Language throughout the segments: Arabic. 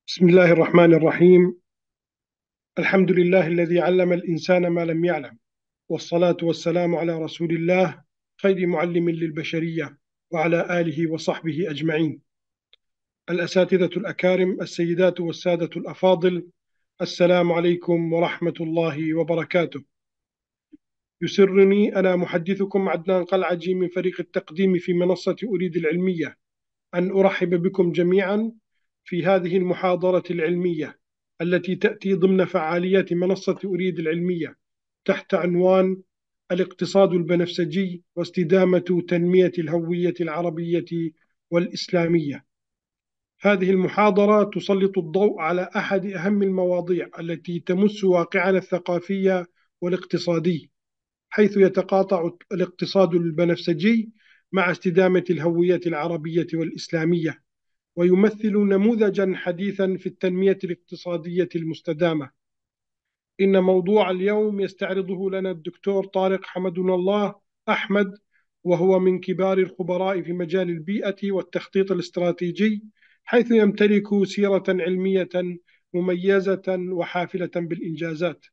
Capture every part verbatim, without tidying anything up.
بسم الله الرحمن الرحيم. الحمد لله الذي علم الإنسان ما لم يعلم، والصلاة والسلام على رسول الله خير معلم للبشرية وعلى آله وصحبه أجمعين. الأساتذة الأكارم، السيدات والسادة الأفاضل، السلام عليكم ورحمة الله وبركاته. يسرني أنا محدثكم عدنان قلعجي من فريق التقديم في منصة أريد العلمية أن أرحب بكم جميعا في هذه المحاضرة العلمية التي تأتي ضمن فعاليات منصة أريد العلمية تحت عنوان الاقتصاد البنفسجي واستدامة تنمية الهوية العربية والإسلامية. هذه المحاضرة تسلط الضوء على أحد أهم المواضيع التي تمس واقعنا الثقافي والاقتصادي، حيث يتقاطع الاقتصاد البنفسجي مع استدامة الهوية العربية والإسلامية، ويمثل نموذجا حديثا في التنمية الاقتصادية المستدامة. إن موضوع اليوم يستعرضه لنا الدكتور طارق حمدنا الله أحمد، وهو من كبار الخبراء في مجال البيئة والتخطيط الاستراتيجي، حيث يمتلك سيرة علمية مميزة وحافلة بالإنجازات.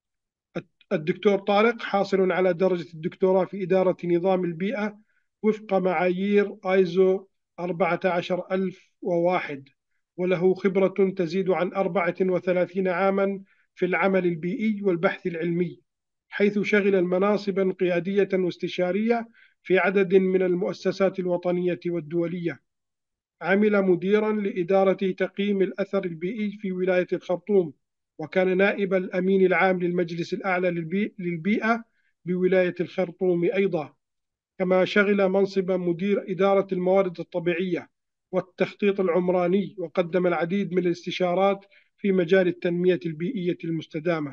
الدكتور طارق حاصل على درجة الدكتوراه في إدارة نظام البيئة وفق معايير آيزو أربعة عشر ألف وواحد، وله خبرة تزيد عن أربعة وثلاثين عاما في العمل البيئي والبحث العلمي، حيث شغل المناصب قيادية واستشارية في عدد من المؤسسات الوطنية والدولية. عمل مديرا لإدارة تقييم الأثر البيئي في ولاية الخرطوم، وكان نائب الأمين العام للمجلس الأعلى للبيئة بولاية الخرطوم أيضا، كما شغل منصب مدير إدارة الموارد الطبيعية والتخطيط العمراني، وقدم العديد من الاستشارات في مجال التنمية البيئية المستدامة.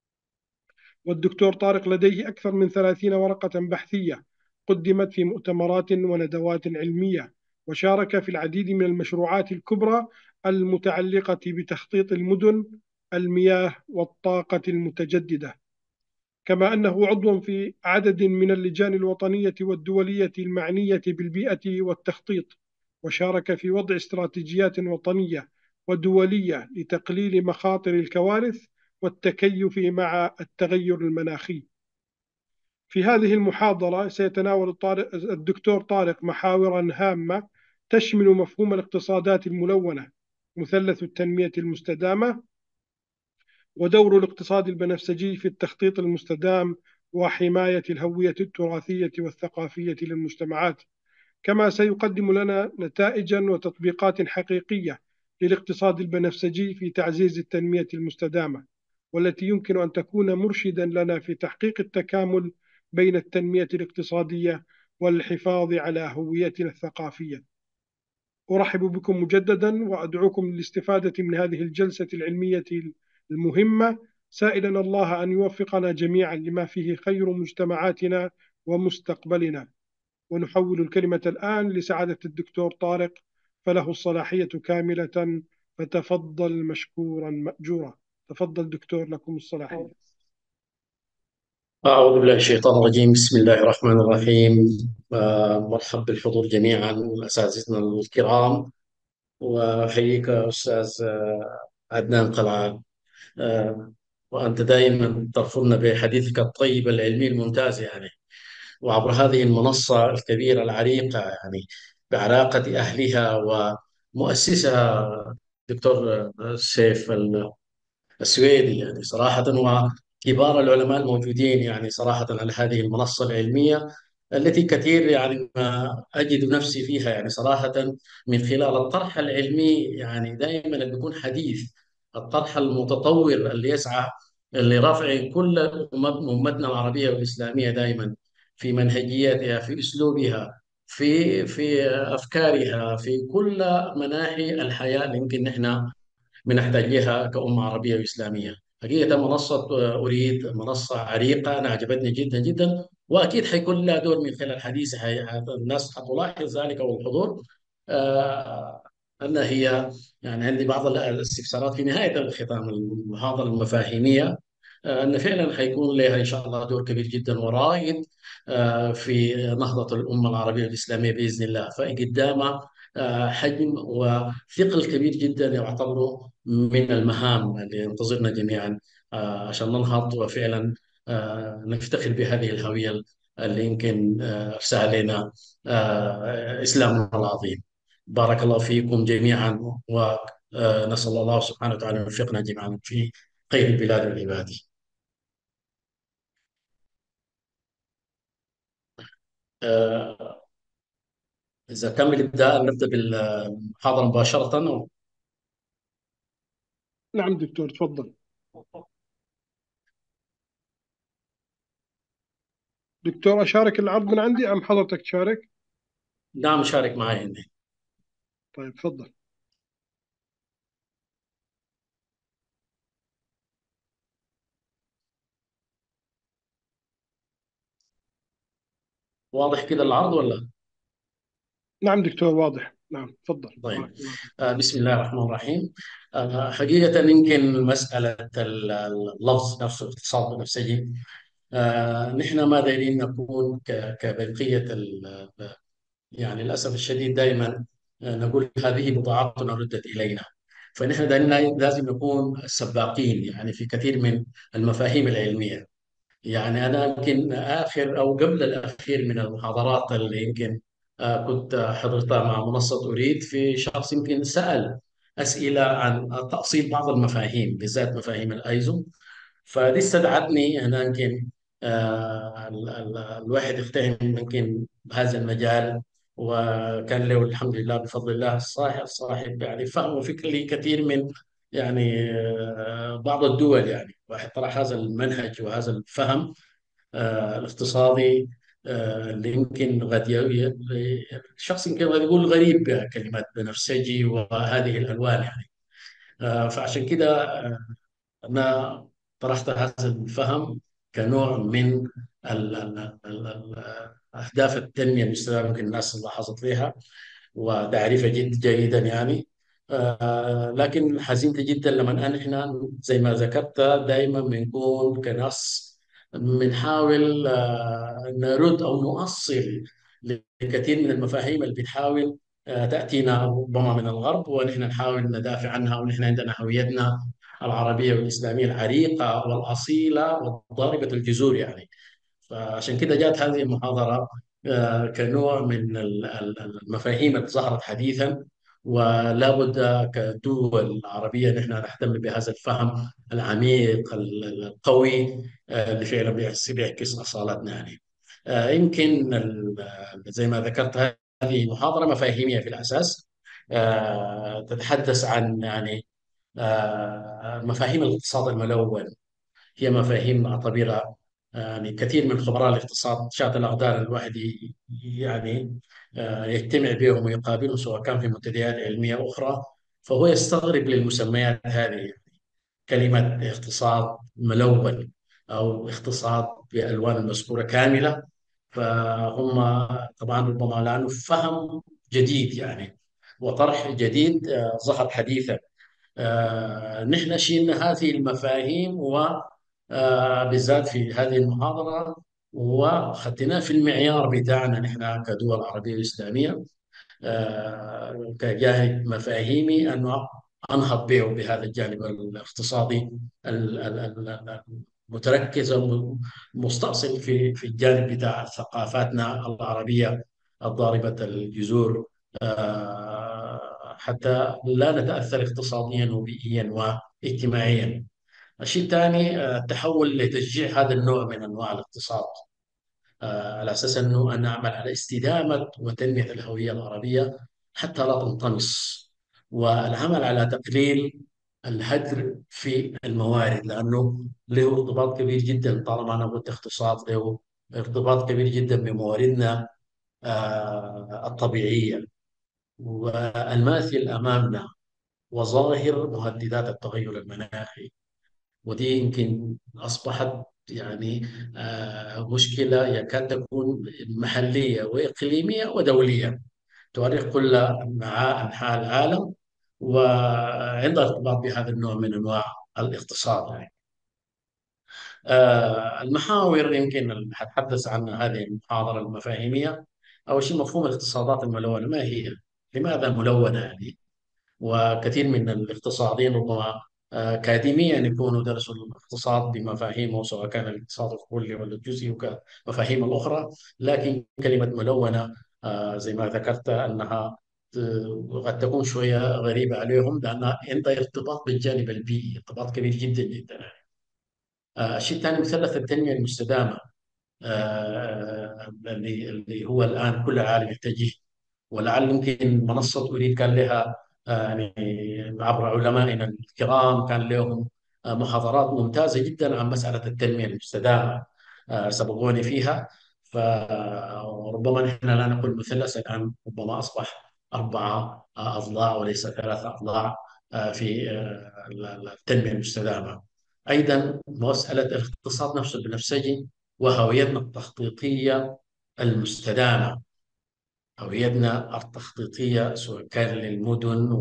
والدكتور طارق لديه أكثر من ثلاثين ورقة بحثية قدمت في مؤتمرات وندوات علمية، وشارك في العديد من المشروعات الكبرى المتعلقة بتخطيط المدن، المياه والطاقة المتجددة، كما أنه عضو في عدد من اللجان الوطنية والدولية المعنية بالبيئة والتخطيط، وشارك في وضع استراتيجيات وطنية ودولية لتقليل مخاطر الكوارث والتكيف مع التغير المناخي. في هذه المحاضرة سيتناول الدكتور طارق محاورا هامة تشمل مفهوم الاقتصادات الملونة، مثلث التنمية المستدامة، ودور الاقتصاد البنفسجي في التخطيط المستدام وحماية الهوية التراثية والثقافية للمجتمعات. كما سيقدم لنا نتائجا وتطبيقات حقيقية للاقتصاد البنفسجي في تعزيز التنمية المستدامة، والتي يمكن أن تكون مرشدا لنا في تحقيق التكامل بين التنمية الاقتصادية والحفاظ على هويتنا الثقافية. أرحب بكم مجددا وأدعوكم للاستفادة من هذه الجلسة العلمية المهمة، سائلا الله أن يوفقنا جميعا لما فيه خير مجتمعاتنا ومستقبلنا. ونحول الكلمة الآن لسعادة الدكتور طارق، فله الصلاحية كاملة، فتفضل مشكورا مأجورا. تفضل دكتور، لكم الصلاحية. أعوذ بالله من الشيطان الرجيم. بسم الله الرحمن الرحيم. آه، مرحب بالحضور جميعا والأساتذتنا الكرام، وأحييك أستاذ آه، عدنان قلعة. آه، وأنت دائما ترفضنا بحديثك الطيب العلمي الممتاز يعني، وعبر هذه المنصة الكبيرة العريقة يعني، بعراقة أهلها ومؤسسها دكتور سيف السويدي يعني صراحة، وكبار العلماء الموجودين يعني صراحة على هذه المنصة العلمية التي كثير يعني ما أجد نفسي فيها يعني صراحة، من خلال الطرح العلمي يعني دائما اللي بيكون حديث، الطرح المتطور اللي يسعى لرفع كل أمم- أمتنا العربية والإسلامية دائما في منهجياتها، في أسلوبها، في في أفكارها، في كل مناحي الحياة اللي يمكن نحن بنحتاج لها كأمة عربية وإسلامية. حقيقة منصة أريد منصة عريقة، أنا عجبتني جدا جدا، وأكيد حيكون لها دور من خلال الحديث. حي... الناس حتلاحظ ذلك والحضور. آه أن هي يعني عندي بعض الاستفسارات في نهاية الختام المحاضرة المفاهيمية، آه، أن فعلا حيكون لها إن شاء الله دور كبير جدا ورائد آه، في نهضة الأمة العربية والإسلامية بإذن الله. فقدامها آه، حجم وثقل كبير جدا يعتبره من المهام اللي ينتظرنا جميعا، آه، عشان ننهض وفعلا آه، نفتخر بهذه الهوية اللي يمكن آه، أرساها لنا آه، إسلامنا العظيم. بارك الله فيكم جميعا، ونسأل الله سبحانه وتعالى أن يوفقنا جميعا في خير البلاد والعباد. آه، إذا كان الإبداء نبدأ بالمحاضرة مباشرة أو؟ نعم دكتور، تفضل. دكتور، أشارك العرض من عندي أم حضرتك تشارك؟ نعم، شارك معي هنا. طيب تفضل. واضح كده العرض ولا؟ نعم دكتور، واضح. نعم تفضل، بارك طيب. الله فيك. آه، بسم الله الرحمن الرحيم. آه، حقيقة يمكن مسألة ال- اللفظ نفسه الاقتصاد بنفسه، آه، نحن ما دايرين نكون ك- كبقية ال- يعني للأسف الشديد دائما آه، نقول هذه بضاعتنا ردت إلينا. فنحن دائما لازم نكون سباقين يعني في كثير من المفاهيم العلمية. يعني أنا يمكن آخر أو قبل الأخير من المحاضرات اللي يمكن آه، كنت حضرتها مع منصة أريد، في شخص يمكن سأل أسئلة عن تأصيل بعض المفاهيم بالذات مفاهيم الأيزو. فدي استدعتني أنا يمكن آه، ال- ال- الواحد يفتهم يمكن بهذا المجال، وكان له الحمد لله بفضل الله صاحب صاحب يعني فهم وفكري كثير من يعني آه، بعض الدول. يعني واحد طرح هذا المنهج وهذا الفهم آه، الاقتصادي آه، اللي يمكن قد ي- ي- الشخص يمكن قد يقول غريب بكلمات بنفسجي وهذه الألوان يعني. آه، فعشان كده أنا طرحت هذا الفهم كنوع من ال- ال- ال- ال- أهداف التنمية المستدامة يمكن الناس لاحظت فيها وتعريفها جد جيدا يعني. آه لكن حزنت جدا لما أن احنا زي ما ذكرت دائما بنكون كناس بنحاول آه نرد او نؤصل لكثير من المفاهيم اللي بتحاول آه تاتينا ربما من الغرب، ونحن نحاول ندافع عنها، ونحن عندنا هويتنا العربيه والاسلاميه العريقه والاصيله والضاربه الجذور يعني. فعشان كده جاءت هذه المحاضرة آه، كنوع من ال- ال- المفاهيم اللي ظهرت حديثا، ولا بد كدول عربية نحن نهتم بهذا الفهم العميق ال- ال- القوي آه، اللي فعلا بيعكس بيعكس أصالتنا يعني. آه، يمكن ال- زي ما ذكرت هذه محاضرة مفاهيمية في الأساس، آه، تتحدث عن يعني آه، مفاهيم الاقتصاد الملون. هي مفاهيم أعتبرها يعني كثير من خبراء الاقتصاد شاة الأقدار الواحد ي- يعني آه، يجتمع بهم ويقابلهم سواء كان في منتديات علمية أخرى، فهو يستغرب للمسميات هذه. كلمة اقتصاد ملون أو اقتصاد بالألوان المذكورة كاملة، فهم طبعا ربما لأنه فهم جديد يعني وطرح جديد آه، ظهر حديثا. آه، نحن شلنا هذه المفاهيم وبالذات في هذه المحاضرة وخدناه في المعيار بتاعنا نحن كدول عربية إسلامية، آه، كجاهد مفاهيمي أنه أنهض به بهذا الجانب الاقتصادي ال- ال- ال- المتركز المستأصل في في الجانب بتاع ثقافاتنا العربية الضاربة الجذور، آه، حتى لا نتأثر اقتصاديا وبيئيا واجتماعيا. الشيء الثاني آه، التحول لتشجيع هذا النوع من أنواع الاقتصاد، آه، على اساس انه ان نعمل على استدامه وتنميه الهويه العربيه حتى لا تنطمس، والعمل على تقليل الهدر في الموارد، لانه له ارتباط كبير جدا طالما انا قلت اقتصاد له ارتباط كبير جدا بمواردنا آه، الطبيعيه والماثل امامنا وظاهر مهددات التغير المناخي. ودي يمكن أصبحت يعني آه، مشكلة يكاد تكون محلية وإقليمية ودولية تؤرق كل مع أنحاء العالم، وعندها ارتباط بهذا النوع من أنواع الاقتصاد يعني. آه، المحاور يمكن اللي حتحدث عن هذه المحاضرة المفاهيمية. أول شيء مفهوم الاقتصادات الملونة ما هي؟ لماذا ملونة يعني؟ وكثير من الاقتصاديين ربما آه، أكاديميا يكونوا درسوا الاقتصاد بمفاهيمه، سواء كان الاقتصاد الكلي ولا الجزئي ومفاهيم الأخرى. لكن كلمة ملونة آه، زي ما ذكرت أنها ت- قد تكون شوية غريبة عليهم، لأنها عندها ارتباط بالجانب البيئي، ارتباط كبير جدا جدا. آه، الشيء الثاني مثلث التنمية المستدامة، آه، اللي اللي هو الآن كل العالم يتجه. ولعل يمكن منصة أريد كان لها آه، يعني عبر علمائنا الكرام كان لهم آه، محاضرات ممتازة جدا عن مسألة التنمية المستدامة، آه، سبقوني فيها. فربما نحن لا نقول مثلث الآن، ربما أصبح أربعة آه، أضلاع وليس ثلاثة أضلاع آه، في آه، التنمية المستدامة. أيضا مسألة الاقتصاد نفسه البنفسجي وهويتنا التخطيطية المستدامة، هويتنا التخطيطية سواء كان للمدن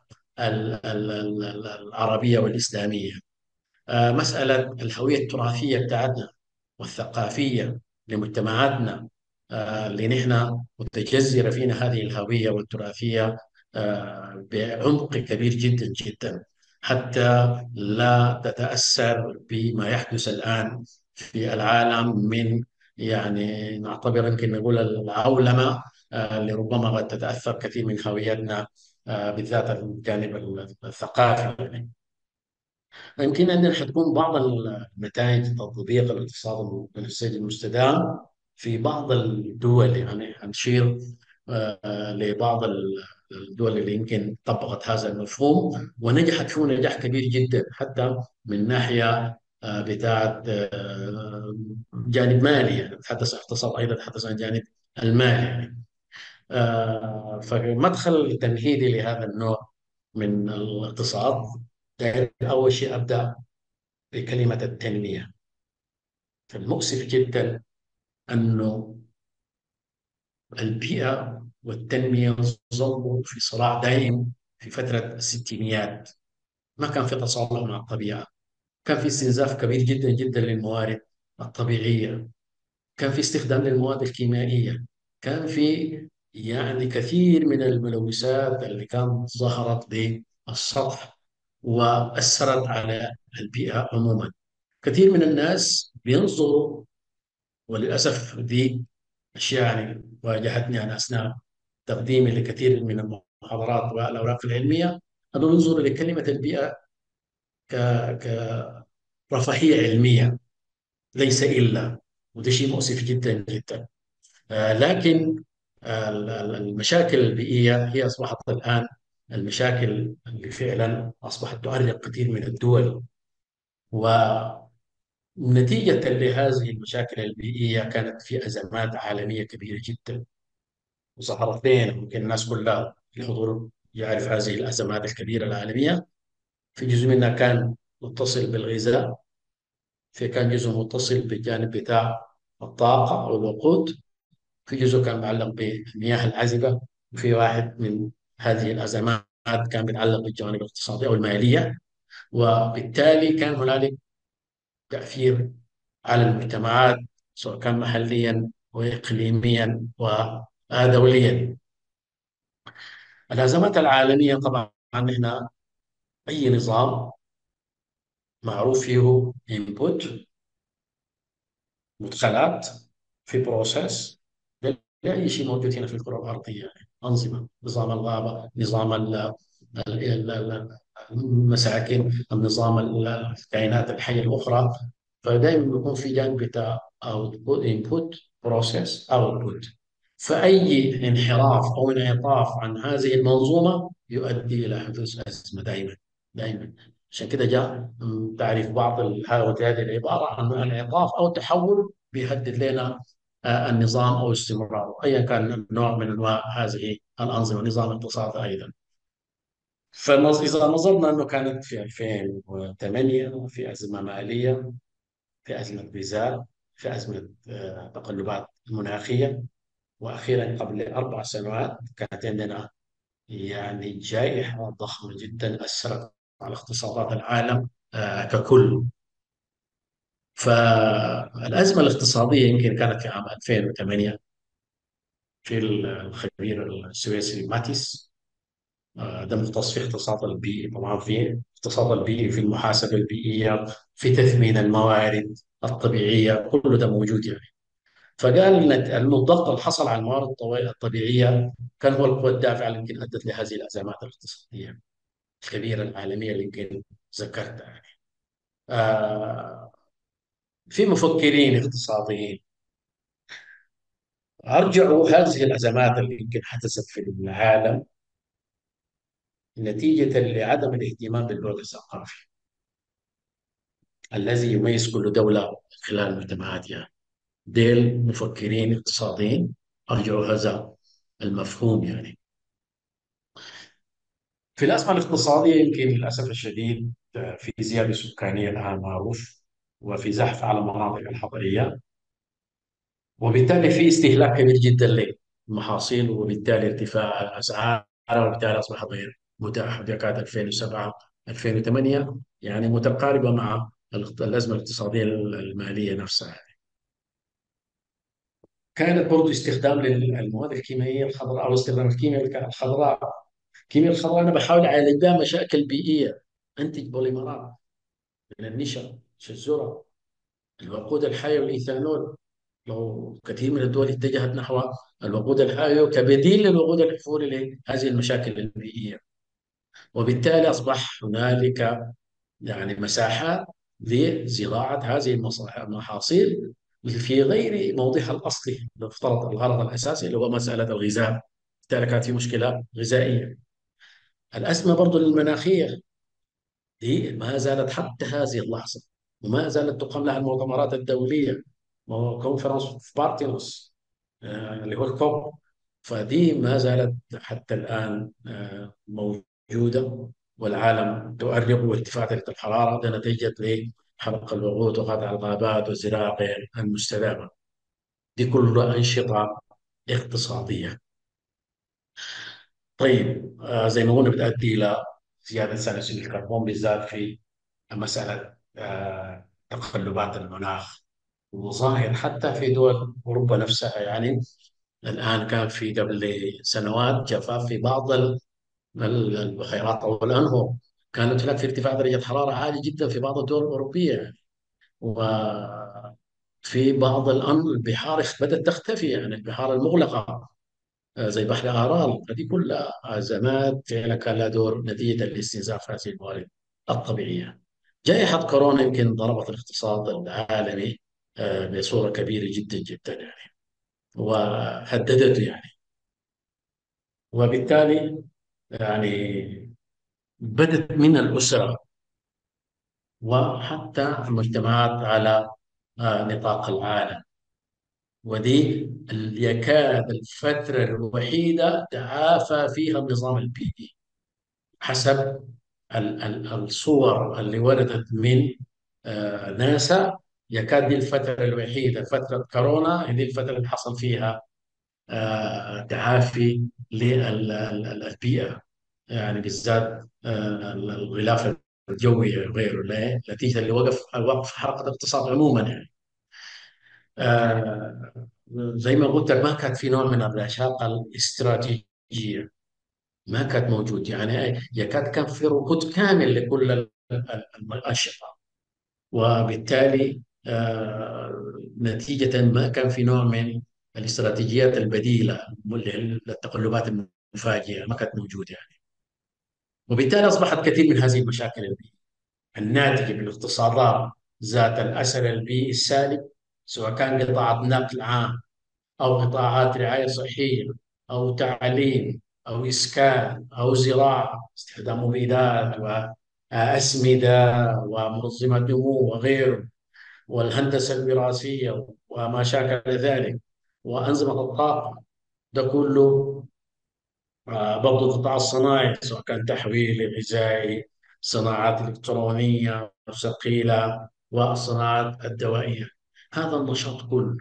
والعربية والإسلامية. آه، مسألة الهوية التراثية بتاعتنا والثقافية لمجتمعاتنا، آه، اللي نحن متجذرة فينا هذه الهوية والتراثية آه، بعمق كبير جدا جدا، حتى لا تتأثر بما يحدث الآن في العالم من، يعني نعتبر يمكن نقول العولمة، آه، اللي ربما قد تتأثر كثير من هويتنا آه، بالذات الجانب الثقافي يعني. يمكن أن حتكون بعض النتائج تطبيق الاقتصاد البنفسجي المستدام في بعض الدول، يعني هنشير آه، لبعض الدول اللي يمكن طبقت هذا المفهوم ونجحت فيه نجاح كبير جدا، حتى من ناحية آه، بتاعت آه، جانب مالي، يعني تحدث عن اقتصاد أيضا تحدث عن جانب المالي يعني. آه، فمدخل تمهيدي لهذا النوع من الاقتصاد، أول شيء أبدأ بكلمة التنمية. فالمؤسف جدا أنه البيئة والتنمية ظلوا في صراع دائم في فترة الستينيات. ما كان في تصالح مع الطبيعة، كان في استنزاف كبير جدا جدا للموارد الطبيعية، كان في استخدام للمواد الكيميائية، كان في يعني كثير من الملوثات اللي كانت ظهرت بالسطح وأثرت على البيئة عموما. كثير من الناس بينظروا، وللأسف دي أشياء يعني واجهتني أنا أثناء تقديمي لكثير من المحاضرات والأوراق العلمية، أنه ينظر لكلمة البيئة ك- كرفاهية علمية ليس إلا، وده شيء مؤسف جدا جدا. آه، لكن آه، المشاكل البيئية هي أصبحت الآن المشاكل اللي فعلا أصبحت تؤرق كثير من الدول. ونتيجة لهذه المشاكل البيئية كانت في أزمات عالمية كبيرة جدا ظهرت لنا، ممكن الناس كلها الحضور يعرف هذه الأزمات الكبيرة العالمية. في جزء منها كان متصل بالغذاء، في كان جزء متصل بالجانب بتاع الطاقة أو الوقود، في جزء كان متعلق بالمياه العذبة، وفي واحد من هذه الأزمات كان بيتعلق بالجوانب الاقتصادية أو المالية. وبالتالي كان هنالك تأثير على المجتمعات سواء كان محليا وإقليميا ودوليا. الأزمات العالمية طبعا هنا أي نظام معروف فيه input، مدخلات، في بروسيس، لأي شيء موجود هنا في الكرة الأرضية يعني. أنظمة، نظام الغابة، نظام ال- ال- ال- المساكن، النظام ال- الكائنات الحية الأخرى. فدائما بيكون في جانب بتاع output input process output. فأي انحراف أو انعطاف عن هذه المنظومة يؤدي إلى حدوث أزمة دائما دائما. عشان كده جاء م، تعريف بعض ال- هذه العبارة عن انعطاف أو تحول بيهدد لنا آه، النظام أو استمراره أيا كان نوع من أنواع هذه الأنظمة، نظام اقتصادي أيضا. فإذا نظرنا أنه كانت في ألفين وثمانية في أزمة مالية، في أزمة غذاء، في أزمة آه، تقلبات مناخية، وأخيرا قبل أربع سنوات كانت عندنا يعني جائحة ضخمة جدا أثرت على اقتصادات العالم آه، ككل. فالأزمة الاقتصادية يمكن كانت في عام ألفين وثمانية، في الخبير السويسري ماتيس. آه، ده مختص في الاقتصاد البيئي، طبعا في الاقتصاد البيئي، في المحاسبة البيئية، في تثمين الموارد الطبيعية، كله ده موجود يعني. فقال ان إنه الضغط اللي حصل على الموارد الطبيعية الطبيعية كان هو القوة الدافعة اللي يمكن ادت لهذه الازمات الاقتصادية الكبيرة العالمية اللي يمكن ذكرتها يعني. آه، في مفكرين اقتصاديين ارجعوا هذه الازمات اللي يمكن حدثت في العالم نتيجة لعدم الاهتمام بالبعد الثقافي الذي يميز كل دولة خلال مجتمعاتها. ديل مفكرين اقتصاديين أرجعوا هذا المفهوم يعني. في الأزمة الاقتصادية يمكن للأسف الشديد آه، في زيادة سكانية الآن معروف، وفي زحف على المناطق الحضرية، وبالتالي في استهلاك كبير جدا للمحاصيل، وبالتالي ارتفاع الأسعار، وبالتالي أصبحت غير متاحة. يكاد ألفين وسبعة ألفين وثمانية يعني متقاربة مع الأزمة الاقتصادية المالية نفسها. كانت برضو استخدام للمواد الكيميائيه الخضراء او استخدام الكيمياء الخضراء. الكيمياء الخضراء انا بحاول اعالج بها مشاكل بيئيه. انتج بوليمرات من النشا، الشذوره، الوقود الحيوي والايثانول. لو كثير من الدول اتجهت نحو الوقود الحيوي كبديل للوقود الحفوري لهذه المشاكل البيئيه، وبالتالي اصبح هنالك يعني مساحات لزراعه هذه المصا- المحاصيل في غير موضعها الاصلي. نفترض الغرض الاساسي اللي هو مساله الغذاء، بالتالي كانت في مشكله غذائيه. الازمه برضو المناخيه دي ما زالت حتى هذه اللحظه، وما زالت تقام لها المؤتمرات الدوليه، كونفرنس في بارتينوس آه، اللي هو الكوب. فدي ما زالت حتى الآن آه، موجودة، والعالم تؤرق وارتفاع درجة الحرارة ده نتيجة لحرق الوقود وقطع الغابات والزراعة غير المستدامة. دي كلها أنشطة اقتصادية. طيب آه، زي ما قلنا بتؤدي إلى زيادة ثاني أكسيد الكربون، بالذات في مسألة آه، تقلبات المناخ، وظاهر حتى في دول أوروبا نفسها يعني. الآن كان في قبل سنوات جفاف في بعض ال- ال- البحيرات أو الأنهر، كانت هناك في ارتفاع درجة حرارة عالي جدا في بعض الدول الأوروبية يعني. وفي بعض الأن- البحار بدأت تختفي، يعني البحار المغلقة آه، زي بحر آرال. هذه كلها أزمات فعلا كان لها دور نتيجة لاستنزاف هذه الموارد الطبيعية. جائحة كورونا يمكن ضربت الاقتصاد العالمي آه، بصورة كبيرة جدا جدا يعني، وهددته يعني. وبالتالي يعني بدت من الأسرة وحتى المجتمعات على آه، نطاق العالم. ودي اللي يكاد الفترة الوحيدة تعافى فيها النظام البيئي حسب ال- ال- الصور اللي وردت من آه، ناسا. يكاد دي الفترة الوحيدة، فترة كورونا، هذه الفترة اللي حصل فيها آه، تعافي للبيئة، يعني بالذات آه، الغلاف الجوي وغيره، ليه؟ نتيجة اللي وقف وقف حركة الاقتصاد عموما يعني. آه، زي ما قلت لك ما كانت في نوع من الرشاقة الاستراتيجية، ما كانت موجود يعني. يكاد كان في ركود كامل لكل ال- ال- الأنشطة، وبالتالي آه، نتيجة ما كان في نوع من الاستراتيجيات البديلة للتقلبات المفاجئة، ما كانت موجودة يعني. وبالتالي أصبحت كثير من هذه المشاكل البيئية الناتجة من الاقتصادات ذات الأثر البيئي السالب، سواء كان قطاعات نقل عام أو قطاعات رعاية صحية أو تعليم أو إسكان أو زراعة، استخدام مبيدات وأسمدة ومنظمات نمو وغيره، والهندسة الوراثية وما شاكل ذلك، وأنظمة الطاقة. ده كله آه، برضو القطاع الصناعي، سواء كان تحويلي غذائي، صناعات إلكترونية ثقيلة، والصناعات الدوائية. هذا النشاط كله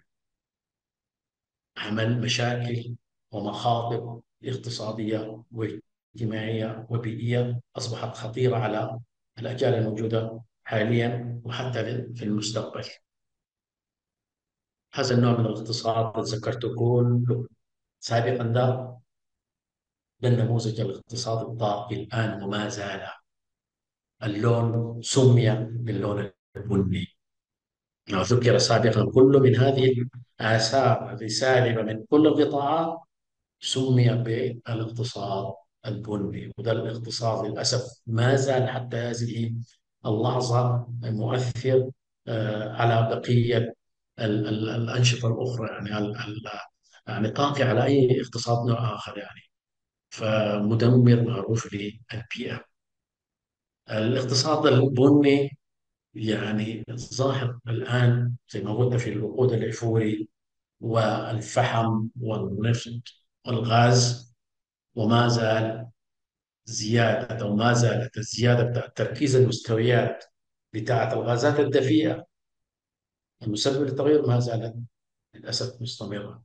عمل مشاكل ومخاطر اقتصادية واجتماعية وبيئية أصبحت خطيرة على الأجيال الموجودة حاليا وحتى في المستقبل. هذا النوع من الاقتصاد ذكرته كله سابقا ده ده النموذج الاقتصادي الطاغي الآن وما زال. اللون سمي باللون البني. ما ذكر سابقا كل من هذه الآثار السالبة من كل القطاعات سمي بالاقتصاد البني. وده الاقتصاد للأسف ما زال حتى هذه اللحظة مؤثر آه، على بقية ال- ال- الأنشطة الأخرى، يعني ال- ال- يعني طاغي على أي اقتصاد نوع آخر يعني. فمدمر معروف للبيئة. الاقتصاد البني يعني ظاهر الآن زي ما قلنا في الوقود الأحفوري والفحم والنفط والغاز. وما زال زيادة أو ما زالت الزيادة بتاع تركيز المستويات بتاعة الغازات الدفيئة المسببة للتغير ما زالت للأسف مستمرة.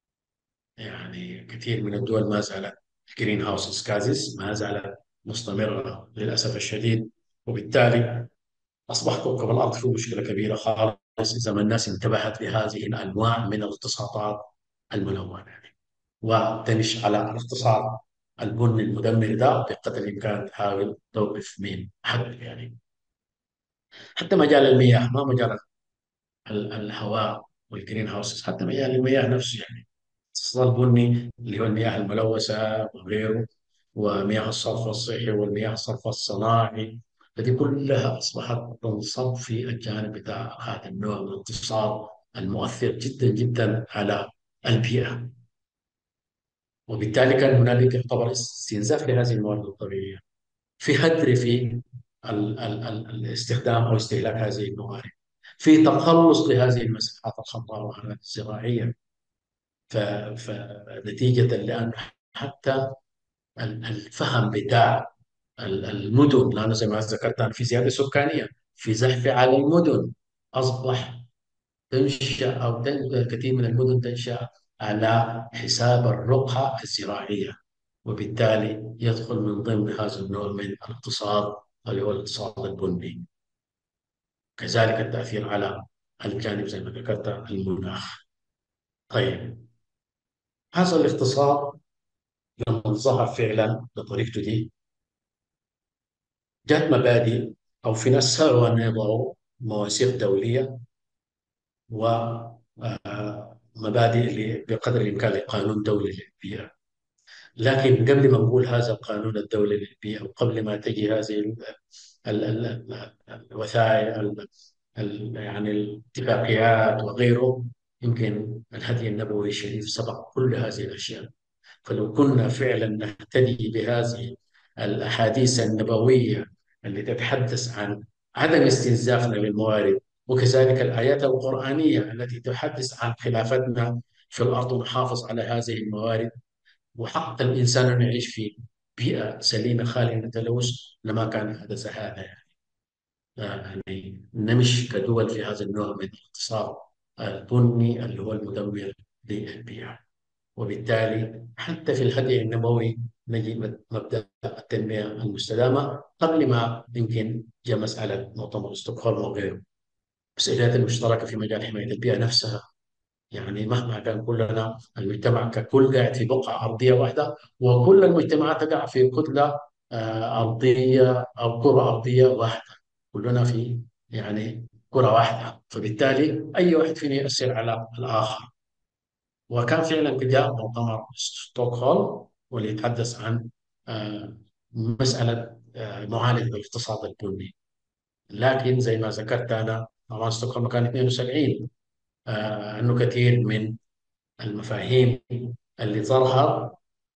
يعني كثير من الدول ما زالت الجرين هاوس كازز ما زالت مستمرة للأسف الشديد. وبالتالي أصبح كوكب الأرض فيه مشكلة كبيرة خالص إذا ما الناس انتبهت لهذه الأنواع من الاقتصادات الملونة يعني. وتمش على الاقتصاد البني المدمر ده بقدر الإمكان تحاول توقف من حد يعني. حتى مجال المياه، ما مجال ال- الهواء والجرين هاوسز، حتى مجال المياه نفسه يعني. الاقتصاد البني اللي هو المياه الملوثة وغيره، ومياه الصرف الصحي والمياه الصرف الصناعي، فدي كلها أصبحت تنصب في الجانب بتاع هذا النوع من الاقتصاد المؤثر جدا جدا على البيئة. وبالتالي كان هنالك يعتبر استنزاف لهذه الموارد الطبيعية، في هدر في ال ال ال الاستخدام أو استهلاك هذه الموارد، في تقلص لهذه المساحات الخضراء والحالات الزراعية. ف- فنتيجة لأن حتى ال- الفهم بتاع ال- المدن، لأنه زي ما ذكرت أنا في زيادة سكانية، في زحف على المدن، أصبح تنشأ أو تن- كثير من المدن تنشأ على حساب الرقعة الزراعية. وبالتالي يدخل من ضمن هذا النوع من الاقتصاد اللي هو الاقتصاد البني. كذلك التأثير على الجانب زي ما ذكرت المناخ. طيب، هذا الاقتصاد لما ظهر فعلا بطريقته دي، جات مبادئ أو في ناس سعوا أن يضعوا مواثيق دولية ومبادئ بقدر الإمكان لقانون دولي للبيئة. لكن قبل ما نقول هذا القانون الدولي للبيئة، وقبل ما تجي هذه ال- ال- ال- الوثائق ال- يعني الاتفاقيات وغيره، يمكن الهدي النبوي الشريف سبق كل هذه الأشياء. فلو كنا فعلا نهتدي بهذه الأحاديث النبوية التي تتحدث عن عدم استنزافنا للموارد، وكذلك الآيات القرآنية التي تحدث عن خلافتنا في الأرض ونحافظ على هذه الموارد، وحق الإنسان أن يعيش في بيئة سليمة خالية من التلوث، لما كان حدث هذا يعني. يعني نمشي كدول في هذا النوع من الاقتصاد البني اللي هو المدمر للبيئة. وبالتالي حتى في الهدي النبوي نجد مبدأ التنمية المستدامة قبل ما يمكن جاء مسألة مؤتمر ستوكهولم وغيره. المسؤوليات المشتركة في مجال حماية البيئة نفسها، يعني مهما كان كلنا المجتمع ككل قاعد في بقعة أرضية واحدة، وكل المجتمعات تقع في كتلة آه، أرضية أو كرة أرضية واحدة، كلنا في يعني كرة واحدة، فبالتالي أي واحد فينا يؤثر على الآخر. وكان فعلا جاء مؤتمر ستوكهولم واللي يتحدث عن آه، مسألة آه، معالجة الاقتصاد البني. لكن زي ما ذكرت أنا، طبعا ستوكهولم كان اثنين وسبعين، آه، أنه كثير من المفاهيم اللي تظهر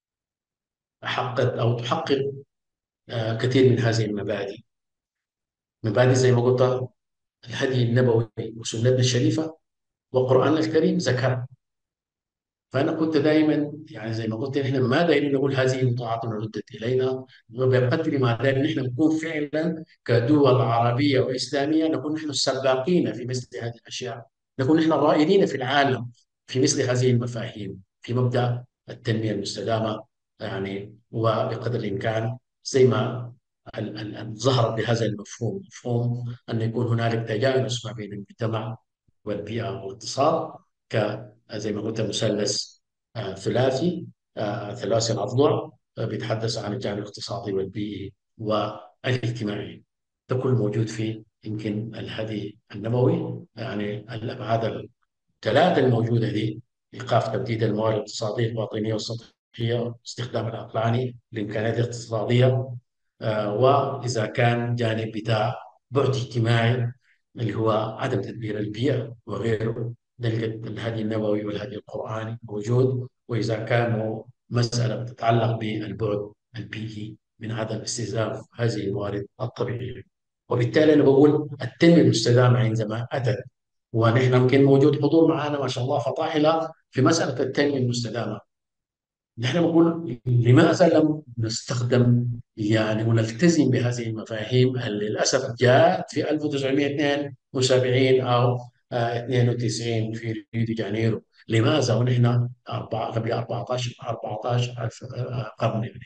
حققت أو تحقق آه، كثير من هذه المبادئ. مبادئ زي ما قلت الهدي النبوي وسنتنا الشريفة والقرآن الكريم ذكر. فانا كنت دائما يعني زي ما قلت احنا ما دايرين نقول هذه المطاعات ردت الينا، وبقدر ما دايرين نحن نكون فعلا كدول عربيه واسلاميه نكون نحن السباقين في مثل هذه الاشياء، نكون نحن الرائدين في العالم في مثل هذه المفاهيم في مبدا التنميه المستدامه يعني. وبقدر الامكان زي ما ال- ال- ال- ظهر بهذا المفهوم، مفهوم ان يكون هنالك تجانس ما بين المجتمع والبيئه والاقتصاد، ك زي ما قلت مثلث آه، ثلاثي آه، ثلاثي الأضلع. آه، بيتحدث عن الجانب الاقتصادي والبيئي والاجتماعي. ده كله موجود في يمكن الهدي النبوي. يعني الأبعاد الثلاثة الموجودة دي: إيقاف تبديد الموارد الاقتصادية الباطنية والسطحية، استخدام العقلاني للإمكانيات الاقتصادية، آه، وإذا كان جانب بتاع بعد اجتماعي اللي هو عدم تدبير البيئة وغيره، نلقى الهدي النبوي والهدي القرآني موجود. وإذا كان مسألة تتعلق بالبعد البيئي من عدم استنزاف هذه الموارد الطبيعية. وبالتالي أنا بقول التنمية المستدامة عندما أتت، ونحن يمكن موجود حضور معنا ما شاء الله فطاحلة في مسألة التنمية المستدامة، نحن بنقول لماذا لم نستخدم يعني ونلتزم بهذه المفاهيم اللي للاسف جاءت في ألف وتسعمائة واثنين وسبعين او آه، اثنين وتسعين في ريو دي جانيرو؟ لماذا ونحن أربعة قبل أربعة عشر أربعة عشر ألف آه، قرن يعني؟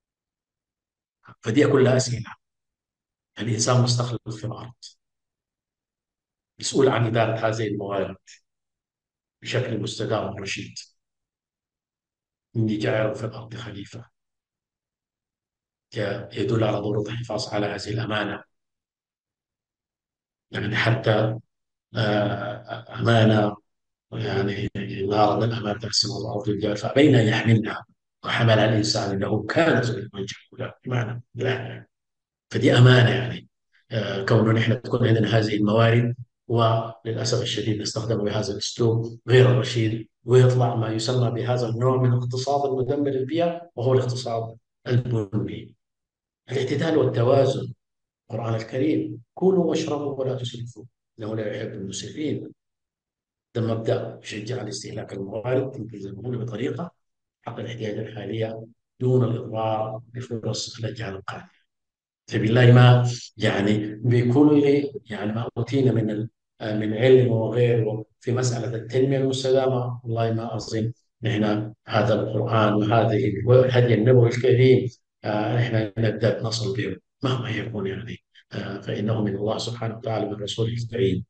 فدي كلها اسئله. الانسان مستخلف في الارض، مسؤول عن اداره هذه الموارد بشكل مستدام ورشيد. اني جاعل في الارض خليفه يدل على ضروره الحفاظ على هذه الامانه. يعني حتى آه، أمانة، يعني لا أرض الأمانة تقسم الله في الجبل فأبين أن يحملنها وحملها الإنسان إنه كان ظلوما جهولا بمعنى لا. فدي أمانة يعني. آه، كونه نحن تكون عندنا هذه الموارد وللأسف الشديد نستخدمها بهذا الأسلوب غير الرشيد، ويطلع ما يسمى بهذا النوع من الاقتصاد المدمر للبيئة، وهو الاقتصاد البني. الاعتدال والتوازن. القرآن الكريم: كلوا واشربوا ولا تسرفوا إنه لا يحب المسرفين. ده مبدأ يشجع على استهلاك الموارد تنتزعون بطريقة حق الاحتياجات الحالية دون الإضرار بفرص الأجيال القادمة. فبالله ما يعني بكل يعني ما أوتينا من ال- من علم وغيره في مسألة التنمية المستدامة، والله ما أظن نحن هذا القرآن وهذه الهدي النبوي الكريم آه، نحن نقدر نصل به مهما يكون يعني. آه، فإنه من الله سبحانه وتعالى من رسوله الكريم.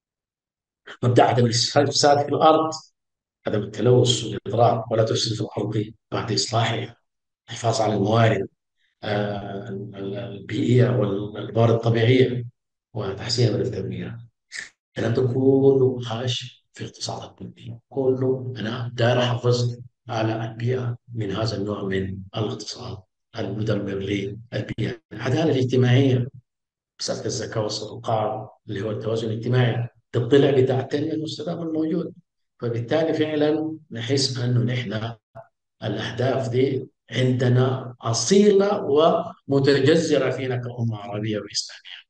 مبدأ عدم الفساد في الأرض، عدم التلوث والإضرار، ولا تفسد في الأرض بعد إصلاحها، الحفاظ على الموارد آه، البيئية والموارد الطبيعية، وتحسين من التنمية. الكلام ده كله عاش في اقتصاد البنية. كله أنا داير أحافظ على البيئة من هذا النوع من الاقتصاد المدمر للبيئة. العدالة الاجتماعية، مسألة الزكاة والصدقات اللي هو التوازن الاجتماعي، ده الضلع بتاع التنمية المستدامة الموجود. فبالتالي فعلا نحس انه نحن الاهداف دي عندنا اصيله ومتجذره فينا كامه عربيه واسلاميه.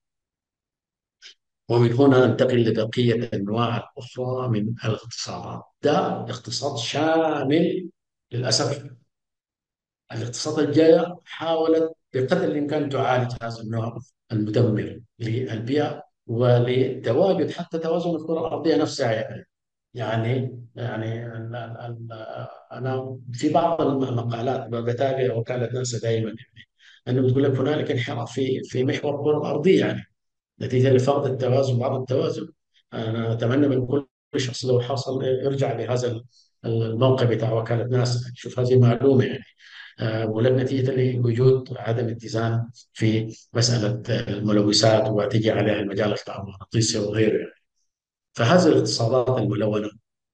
ومن هنا ننتقل لبقيه انواع الاخرى من الاقتصادات. ده اقتصاد شامل. للاسف الاقتصاد الجايه حاولت بقدر الامكان تعالج هذا النوع المدمر للبيئه ولتواجد حتى توازن الكره الارضيه نفسها يعني. يعني يعني ال- ال- ال- انا في بعض المقالات بتابع وكاله ناسا دائما يعني انه بتقول لك هنالك انحراف في في محور الكره الارضيه يعني نتيجه لفقد التوازن، بعض التوازن. انا اتمنى من كل شخص لو حصل يرجع لهذا الموقع بتاع وكاله ناسا يشوف هذه المعلومه يعني. آه، ولك نتيجه لوجود عدم اتزان في مساله الملوثات وتجي عليها المجال الكهرومغناطيسي وغيره يعني. فهذه الاقتصادات الملونه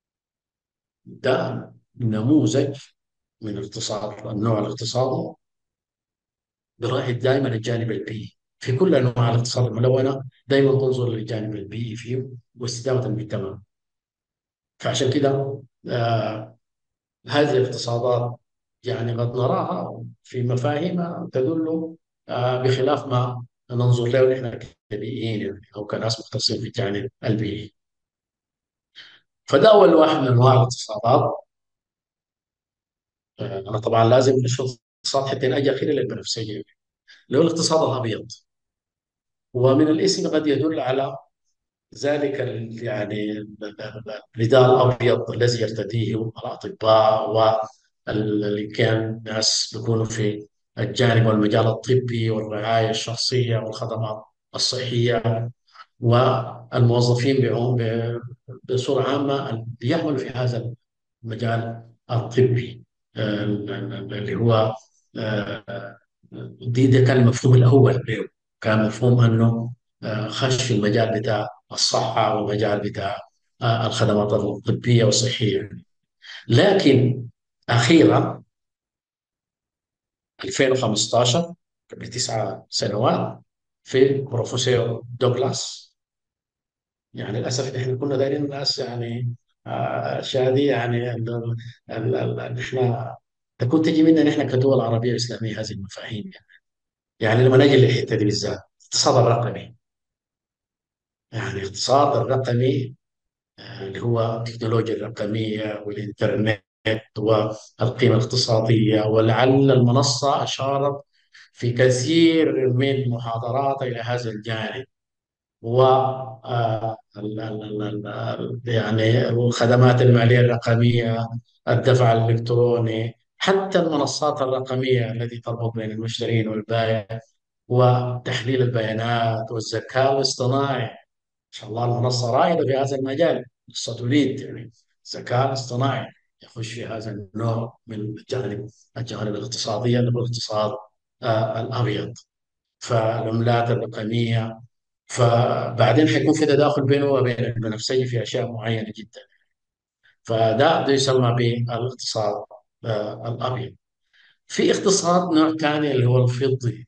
ده نموذج من الاقتصاد، النوع الاقتصادي براعي دائما الجانب البيئي. في كل انواع الاقتصاد الملونه دائما تنظر للجانب البيئي فيه واستدامه المجتمع. فعشان كده آه هذه الاقتصادات يعني قد نراها في مفاهيم تدل آه بخلاف ما ننظر له نحن كبيئيين يعني او كناس مختصين في الجانب البيئي. فده اول واحد من انواع الاقتصادات. آه انا طبعا لازم اشوف اقتصاد حتى اجي اخير للبنفسجي اللي هو الاقتصاد الابيض. ومن الاسم قد يدل على ذلك ال- يعني ال- ال- الرداء الابيض الذي يرتديه الاطباء واللي كان ناس بيكونوا في الجانب والمجال الطبي والرعايه الشخصيه والخدمات الصحيه، والموظفين بعم- ب- بصوره عامه اللي يعملوا في هذا المجال الطبي، آه، اللي هو آه، دي ده كان المفهوم الأول له. كان مفهوم أنه آه، خش في المجال بتاع الصحة والمجال بتاع آه، الخدمات الطبية والصحية. لكن أخيرا ألفين وخمستاشر، قبل تسع سنوات، في بروفيسور دوغلاس. يعني للاسف احنا كنا دايرين الناس يعني آه، شادي يعني ال- ال- ال- ال- احنا تكون تجي منا نحن كدول عربيه واسلاميه هذه المفاهيم يعني. يعني لما نجي للحته دي بالذات، الاقتصاد الرقمي. يعني الاقتصاد الرقمي آه، اللي هو التكنولوجيا الرقميه والانترنت والقيمه الاقتصاديه، ولعل المنصه اشارت في كثير من محاضراتها الى هذا الجانب. و آه، ال- ال- ال- ال- يعني الخدمات المالية الرقمية، الدفع الإلكتروني، حتى المنصات الرقمية التي تربط بين المشترين والبائع، وتحليل البيانات والذكاء الاصطناعي. ما شاء الله المنصة رائدة في هذا المجال، منصة تريد يعني الذكاء الاصطناعي يخش في هذا النوع من الجانب الجانب الاقتصادي اللي هو الاقتصاد آه، الأبيض. فالعملات الرقمية، فبعدين حيكون في تداخل بينه وبين البنفسجي في اشياء معينه جدا. فده ده يسمى بالاقتصاد آه، الابيض. في اقتصاد نوع ثاني اللي هو الفضي.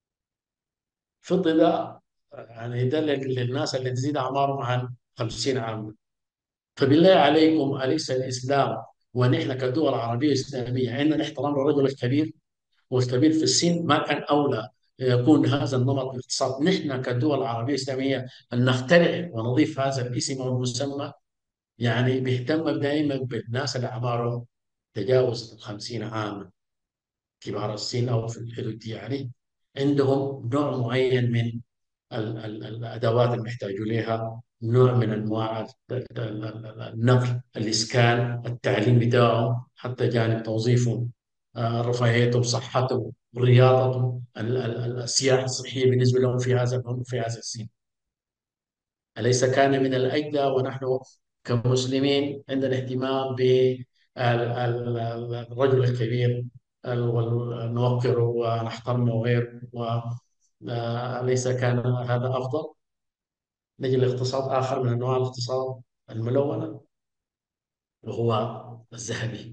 الفضي ده آه، يعني ده لل- للناس اللي تزيد اعمارهم عن خمسين عام. فبالله عليكم، اليس الاسلام ونحن كدول عربيه اسلاميه عندنا احترام للرجل الكبير والكبير في السن؟ ما كان اولى يكون هذا النمط من الاقتصاد نحن كدول عربيه اسلاميه ان نخترع ونضيف هذا الاسم والمسمى؟ يعني بيهتم دائما بالناس اللي اعمارهم تجاوز الخمسين عاما، كبار السن او في الحدود دي، يعني عندهم نوع معين من ال- ال- الادوات اللي بيحتاجوا لها، نوع من انواع ال- ال- ال- النقل، الاسكان، التعليم بتاعهم، حتى جانب توظيفهم، آه، رفاهيتهم، صحتهم، رياضتهم، ال- ال- السياحه الصحيه بالنسبه لهم في هذا العمر، في هذا السن. أليس كان من الأجدى ونحن كمسلمين عندنا اهتمام بالرجل الكبير، ونوقره ونحترمه وغيره؟ وليس كان هذا أفضل؟ نجي لاقتصاد آخر من أنواع الاقتصاد الملونة، وهو الذهبي.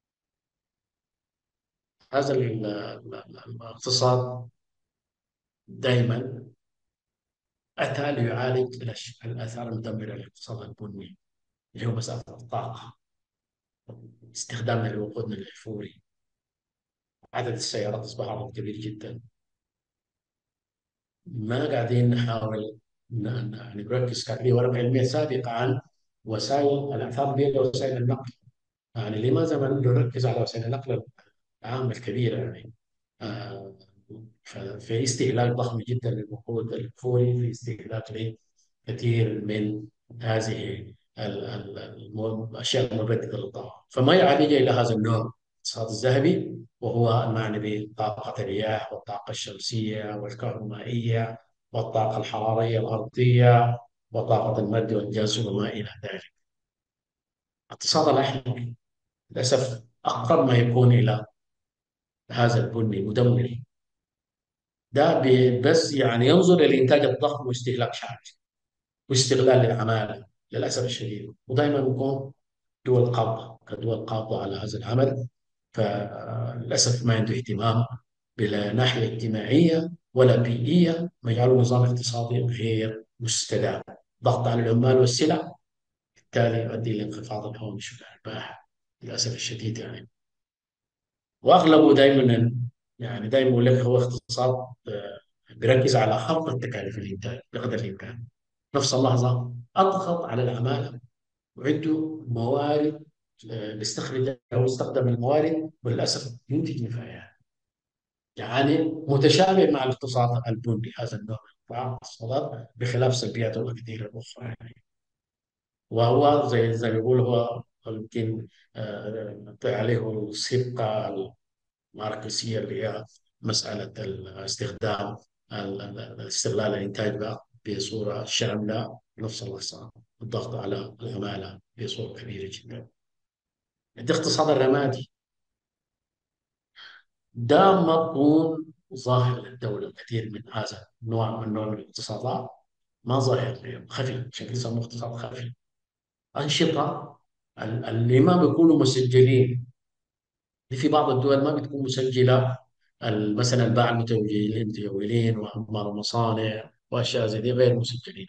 هذا ال- ال- الاقتصاد دائما أتى ليعالج الأش- الآثار المدمرة للاقتصاد البني، اللي هو مسألة الطاقة، استخدامنا لوقودنا الأحفوري. عدد السيارات أصبح عدد كبير جدا. ما قاعدين نحاول ن- ن- يعني نركز. كان في ورقة علمية سابقة عن وسائل الأعمال البيئية ووسائل النقل. يعني لماذا ما نركز على وسائل النقل العامة الكبيرة يعني؟ آه، ففي استهلاك ضخم جدا للوقود الأحفوري، في استهلاك لكثير من هذه ال- ال- الم- الأشياء المبددة للطاقة. فما يعالج إلى هذا النوع الاقتصاد الذهبي، وهو المعني بطاقة الرياح والطاقة الشمسية والكهرومائية والطاقة الحرارية الأرضية وطاقة المد والجاز وما إلى ذلك. الاقتصاد الأحمر للأسف أقرب ما يكون إلى هذا البني مدمر. ده بي- بس يعني ينظر إلى الإنتاج الضخم واستهلاك شعبي واستغلال للعمالة للأسف الشديد. ودائما بيكون دول قابضة كدول قابضة على هذا العمل. فللأسف ما عنده اهتمام بلا ناحية اجتماعية ولا بيئية، ما يجعله نظام اقتصادي غير مستدام. ضغط على العمال والسلع، بالتالي يؤدي لانخفاض الهامش والأرباح للأسف الشديد يعني. وأغلبه دائما يعني دائما يقول لك هو اقتصاد آه، بيركز على خفض تكاليف الإنتاج بقدر الإمكان. نفس اللحظة أضغط على العمالة وعنده موارد آه، بيستخرج أو يستخدم الموارد، وللأسف ينتج نفايات. يعني متشابه مع الاقتصاد البني، هذا النوع من أنواع الاقتصادات، بخلاف سلبياته الكثيرة الأخرى يعني. وهو زي زي ما بيقول هو يمكن آه، عليه السبقة الماركسية، اللي هي مسألة الاستخدام ال- ال- استغلال الإنتاج بقى بصورة شاملة، بنفس اللحظة الضغط على العمالة بصورة كبيرة جدا. عندي اقتصاد الرمادي، ده ما بكون ظاهر للدولة. كثير من هذا النوع من نوع من الاقتصادات ما ظاهر، خفي، عشان كده يسموه اقتصاد خفي. أنشطة ال- اللي ما بيكونوا مسجلين، دي في بعض الدول ما بتكون مسجلة، ال- مثلا باع المتمولين المتجولين وعمال المصانع وأشياء زي دي غير مسجلين.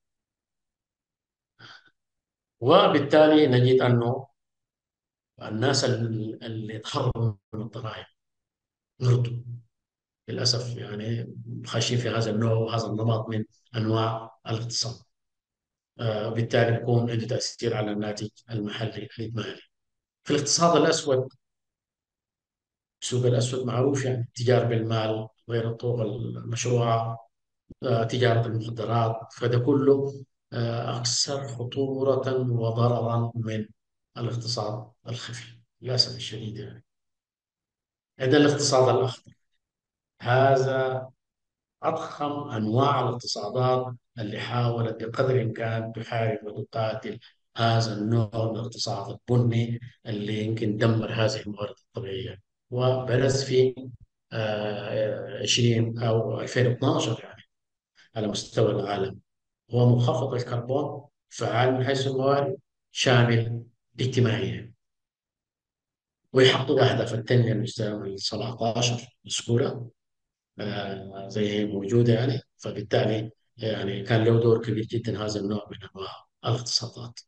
وبالتالي نجد أنه الناس ال- اللي تخرجوا من الضرائب نردوا للأسف، يعني خاشين في هذا النوع وهذا النمط من أنواع الاقتصاد. آه، وبالتالي بيكون عنده تأثير على الناتج المحلي الإجمالي. في الاقتصاد الأسود، السوق الأسود معروف، يعني التجار بالمال غير الطرق المشروعة، آه، تجارة المخدرات، فده كله آه، أكثر خطورة وضررا من الاقتصاد الخفي للأسف الشديد. يعني عندنا الاقتصاد الأخضر، هذا أضخم أنواع الاقتصادات اللي حاولت بقدر الإمكان تحارب وتقاتل هذا النوع من الاقتصاد البني اللي يمكن دمر هذه الموارد الطبيعية. وبرز في آه، عشرين أو ألفين واثناشر يعني على مستوى العالم، هو منخفض الكربون، فعال من حيث الموارد، شامل اجتماعيا، ويحقق أهداف التنمية المستدامة سبعتاشر بسهولة، آه، زي هي موجودة يعني. فبالتالي يعني كان له دور كبير جدا هذا النوع من أنواع الاقتصادات.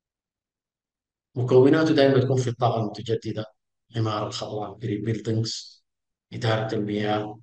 مكوناته دائما تكون في الطاقة المتجددة، عمارة الخضراء، جرين بيلدينجز، إدارة المياه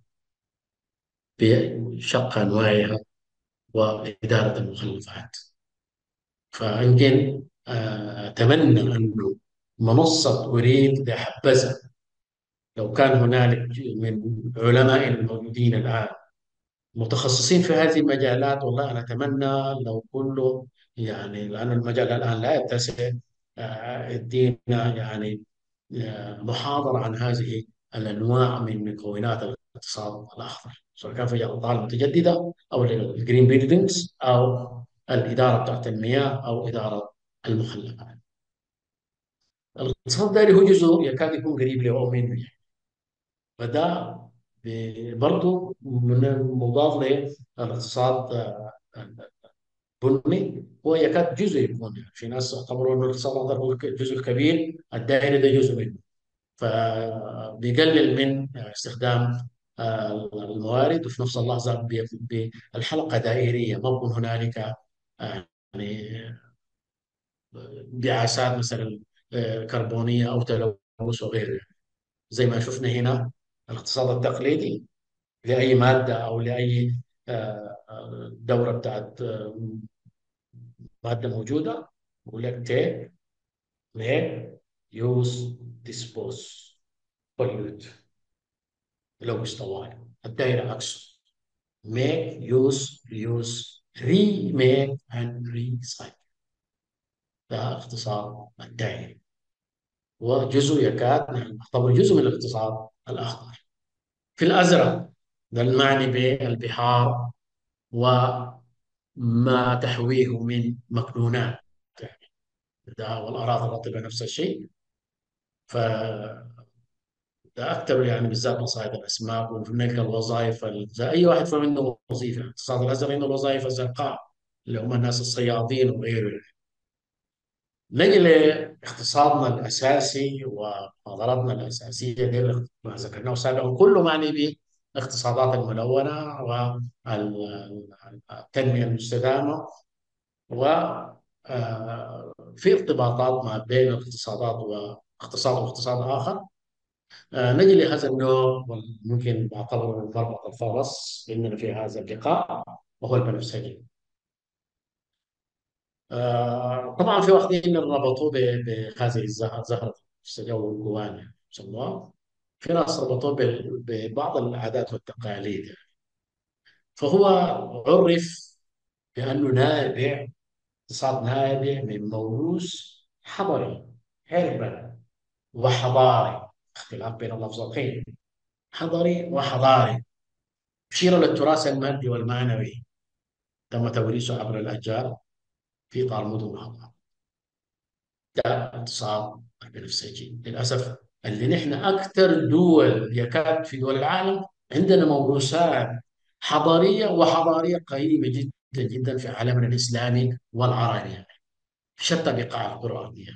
بشق أنواعها، وإدارة المخلفات. فيمكن آه، أتمنى أنه منصة أريد لحبذا لو كان هنالك من علماء الموجودين الآن متخصصين في هذه المجالات، والله أنا أتمنى لو كله، يعني لأن المجال الآن لا يتسع، آه، يدينا يعني آه، محاضرة عن هذه الأنواع من مكونات الاقتصاد الأخضر، سواء كان في الطاقة المتجددة أو الجرين بيلدينجز أو الإدارة بتاعت المياه أو إدارة المخلفات. الاقتصاد الدائري هو جزء يكاد يكون قريب له أو منه يعني. فده برضه من مضاد للاقتصاد البني، هو يكاد جزء يكون، يعني في ناس اعتبروا انه الاقتصاد الاخضر هو الجزء الكبير، الدائري ده جزء منه. فبيقلل من استخدام آه، الموارد، وفي نفس اللحظه بي- بالحلقه دائريه، ما بكون هنالك آه، يعني انبعاثات مثلا آه، كربونيه او تلوث وغيره، زي ما شفنا هنا. الاقتصاد التقليدي لأي مادة أو لأي آه، آه، دورة بتاعت آه، مادة موجودة، بقول لك take make use dispose pollute، لو طوال. الدائرة عكسه، make use reuse remake and recycle. ده اختصار الدائري، وجزء يكاد نحن نعتبر جزء من الاقتصاد الأخضر. في الأزرق، ده المعني بالبحار وما تحويه من مكنونات، ده والأراضي الرطبة نفس الشيء. فده أكثر يعني بالذات مصايد الأسماك، وهناك الوظائف ال- زي أي واحد فيهم عنده وظيفة. الاقتصاد الأزرق عنده الوظائف الزرقاء اللي هم الناس الصيادين وغيره. نجي لاقتصادنا الأساسي ومحاضراتنا الأساسية دي اللي ما ذكرناه سابقا، كله معني بالاقتصادات الملونة والتنمية المستدامة، و آه، في ارتباطات ما بين الاقتصادات واقتصاد واقتصاد آخر. آه، نجي لهذا النوع ممكن بعتبره من مربط الفرس عندنا في هذا اللقاء، وهو البنفسجي. آه، طبعا في واحدين ربطوه ب- بهذه الزهرة، زهرة البنفسجي أو الجوان يعني يسموها. في ناس ربطوه بال- ببعض العادات والتقاليد يعني. فهو عرف بأنه نابع، اقتصاد نابع من موروث حضري هربا وحضاري، اختلاف بين اللفظتين، حضري وحضاري، يشير للتراث المادي والمعنوي تم توريثه عبر الأجيال في إطار مدن وحضارة. ده اقتصاد البنفسجي. للاسف اللي نحن اكثر دول، يكاد في دول العالم عندنا موروثات حضاريه وحضاريه قيمه جدا جدا في عالمنا الاسلامي والعربي، يعني في شتى بقاع الكره الارضيه.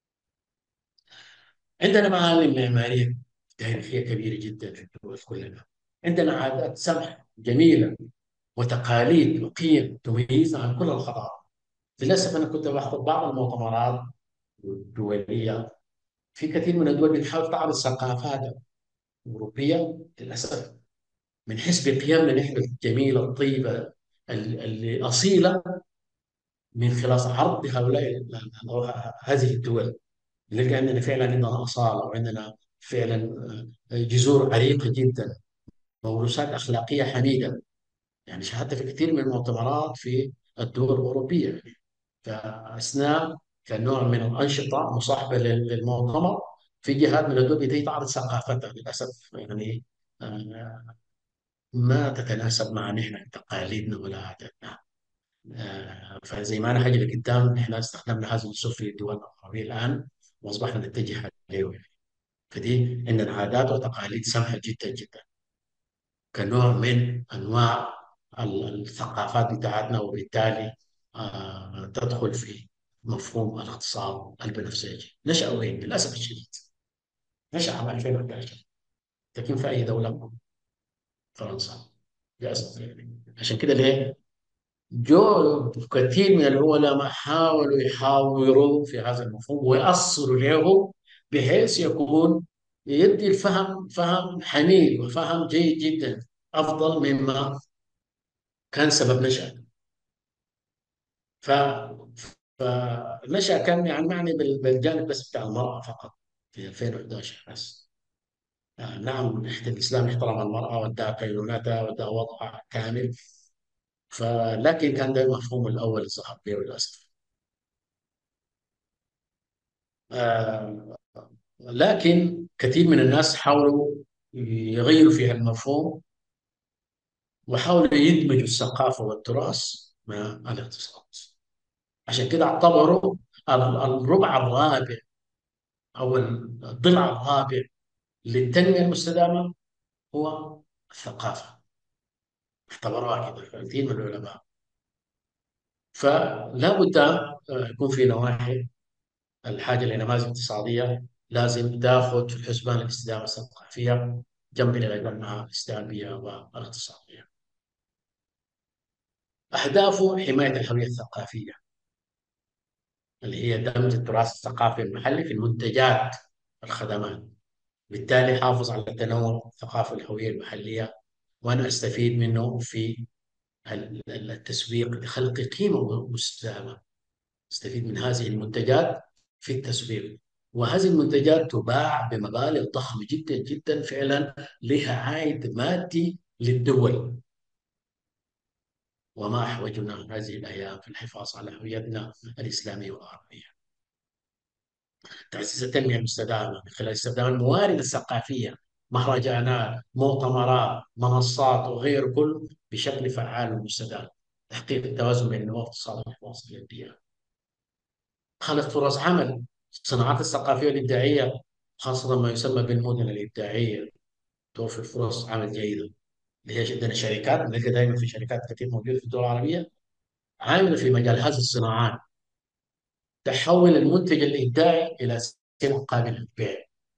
عندنا معالم معماريه تاريخيه كبيره جدا في الدول كلها. عندنا عادات سمح جميله وتقاليد وقيم تميزنا عن كل الخطأ. للاسف انا كنت بحضر بعض المؤتمرات الدوليه في كثير من الدول بتحاول تعرض ثقافات اوروبيه، للاسف من حيث بقيمنا نحن الجميله الطيبه ال- الاصيله، من خلال عرض هؤلاء ال- هذه الدول. نلقى عندنا فعلا عندنا اصاله، وعندنا فعلا آه، جذور عريقه جدا، موروثات اخلاقيه حميده. يعني شاهدت في كثير من المؤتمرات في الدول الاوروبيه، يعني كاثناء كنوع من الانشطه مصاحبه لل- للمؤتمر، في جهات من الدول بدأت تعرض ثقافتها، للاسف يعني آه، ما تتناسب مع نحن تقاليدنا ولا عاداتنا. آه، فزي ما انا حاجه لقدام احنا استخدمنا هذا الاسلوب في الدول العربيه الان، واصبحنا نتجه عليه يعني. فدي عندنا عادات وتقاليد سامحه جدا جدا، كنوع من انواع ال- الثقافات بتاعتنا، وبالتالي آه، تدخل في مفهوم الاقتصاد البنفسجي. نشأ وين؟ للاسف الشديد نشأ عام ألفين وأحد عشر، لكن في اي دوله؟ فرنسا، للاسف يعني. عشان كده ليه؟ جو كثير من العلماء حاولوا يحاوروا في هذا المفهوم ويأصلوا له، بحيث يكون يدي الفهم فهم حميد وفهم جيد جدا، أفضل مما كان سبب نشأته. ف فالنشأة كان يعني معني بال- بالجانب بس بتاع المرأة فقط في ألفين وأحد عشر بس. آه، نعم، الإسلام احترم المرأة واداها كينونتها واداها وضعها كامل، فلكن كان ده المفهوم الأول الذهب به للأسف. آه، لكن كثير من الناس حاولوا يغيروا في المفهوم، وحاولوا يدمجوا الثقافة والتراث مع الاقتصاد. عشان كده اعتبروا ال- الربع الرابع أو الضلع الرابع للتنمية المستدامة هو الثقافة. اعتبروها كده كثير من العلماء. فلا بد آه، يكون في نواحي، الحاجة لنماذج اقتصادية لازم تاخذ في الحسبان الاستدامة الثقافية جنب إلى جنب مع الاستدامية والاقتصادية. أهدافه حماية الهوية الثقافية، اللي هي دمج التراث الثقافي المحلي في المنتجات الخدمات، بالتالي حافظ على التنوع الثقافي والهوية المحلية، وأنا أستفيد منه في ال- ال- التسويق لخلق قيمة مستدامة. استفيد من هذه المنتجات في التسويق، وهذه المنتجات تباع بمبالغ ضخمة جدا جدا، فعلا لها عائد مادي للدول. وما أحوجنا هذه الأيام في الحفاظ على هويتنا الإسلامية والعربية. تعزيز التنمية المستدامة من خلال استخدام الموارد الثقافية، مهرجانات، مؤتمرات، منصات وغير كل، بشكل فعال ومستدام. تحقيق التوازن بين النمو الاقتصادي والحفاظ على البيئة. خلق فرص عمل، الصناعات الثقافية والإبداعية، خاصة ما يسمى بالمدن الإبداعية، توفر فرص عمل جيدة. اللي هي عندنا شركات، نلقى دائما في شركات كثير موجودة في الدول العربية عاملة في مجال هذه الصناعات، تحول المنتج الإبداعي إلى سلعة قابلة للبيع.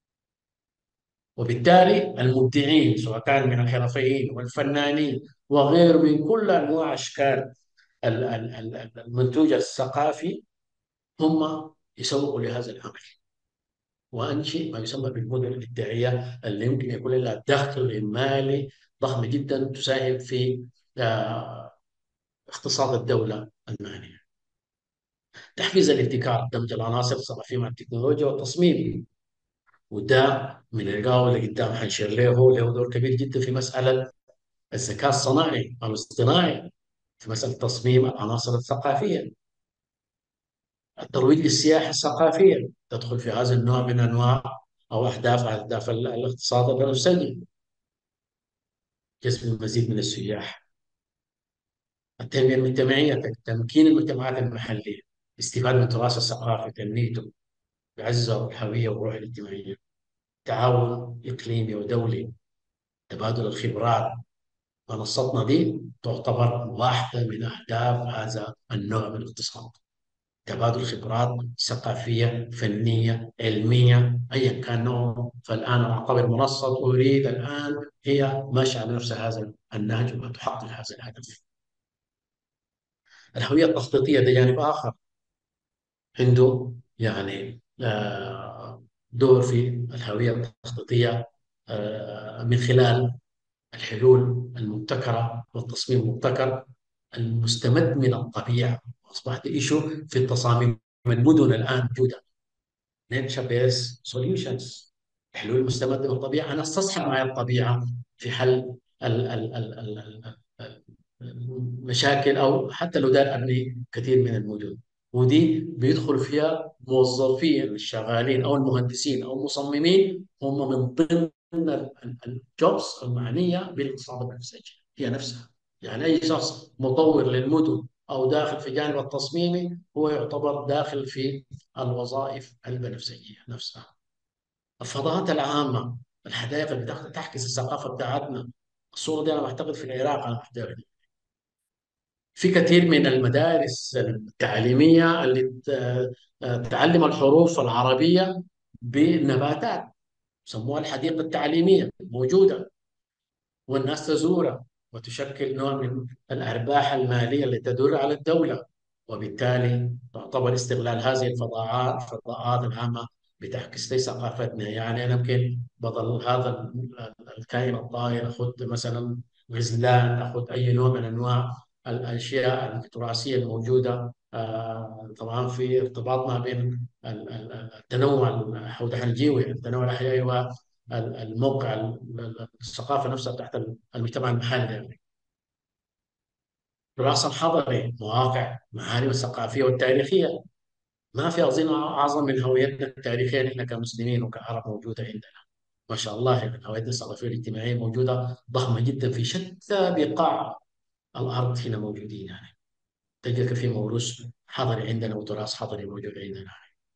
وبالتالي المبدعين سواء كان من الحرفيين والفنانين وغير من كل أنواع أشكال ال- ال- ال- المنتوج الثقافي، هم يسوقوا لهذا العمل. وانشئ ما يسمى بالمدن الابداعيه، اللي يمكن يكون لها دخل مالي ضخم جدا، تساهم في آه، اقتصاد الدوله الماليه. تحفيز الابتكار، دمج العناصر الثقافيه مع التكنولوجيا والتصميم، وده من القاو اللي قدام حنشير له له دور كبير جدا في مساله الذكاء الصناعي او الاصطناعي، في مساله تصميم العناصر الثقافيه. الترويج للسياحه الثقافيه تدخل في هذا النوع من انواع او اهداف اهداف الاقتصاد البنفسجي، جذب المزيد من السياح. التنمية المجتمعية، تمكين المجتمعات المحلية، استفادة من التراث الثقافي، تنميته. بيعززوا الهوية والروح الاجتماعية. تعاون إقليمي ودولي، تبادل الخبرات. منصتنا دي تعتبر واحدة من أهداف هذا النوع من الاقتصاد. تبادل خبرات ثقافية، فنية، علمية، أيا كان نوعه. فالآن أنا أعتبر منصة أريد الآن هي ماشية بنفس هذا النهج وتحقق هذا الهدف. الهوية التخطيطية ده جانب آخر، عنده يعني آه، دور في الهوية التخطيطية، آه، من خلال الحلول المبتكرة والتصميم المبتكر المستمد من الطبيعة. أصبحت إيشو في التصاميم المدن الآن موجودة nature based solutions، حلول مستمدة من الطبيعة. أنا استصحب معي الطبيعة في حل ال- ال- ال- ال- ال- المشاكل، أو حتى لو دار أبني كثير من المدن، ودي بيدخل فيها موظفين الشغالين أو المهندسين أو المصممين، هم من ضمن الجوبز المعنية بالاقتصاد البنفسجي هي نفسها. يعني أي شخص مطور للمدن أو داخل في جانب التصميمي هو يعتبر داخل في الوظائف البنفسجية نفسها. الفضاءات العامة، الحدائق اللي بتاخد- تعكس الثقافة بتاعتنا. الصورة دي أنا بعتقد في العراق أنا محتاج. في كثير من المدارس التعليمية اللي ت- تعلم الحروف العربية بنباتات، سموها الحديقة التعليمية، موجودة والناس تزورها وتشكل نوع من الأرباح المالية اللي تدور على الدولة. وبالتالي تعتبر استغلال هذه الفضاءات الفضاءات العامة بتعكس لي ثقافتنا. يعني أنا يمكن بدل هذا ال- الكائن الطائر أخذ مثلا غزلان، أخذ أي نوع من أنواع الأشياء التراثية الموجودة. آه، طبعا في ارتباط ما بين ال- ال- التنوع حول الجيوي، التنوع الأحيوي، الموقع الثقافه نفسها بتاعت المجتمع المحلي يعني. التراث الحضري، مواقع معالم الثقافيه والتاريخيه. ما في اظن اعظم من هويتنا التاريخيه نحن كمسلمين وكعرب موجوده عندنا. ما شاء الله يعني هويتنا الثقافيه والاجتماعيه موجوده ضخمه جدا في شتى بقاع الارض هنا موجودين يعني. تلقى في موروث حضري عندنا وتراث حضري موجود عندنا.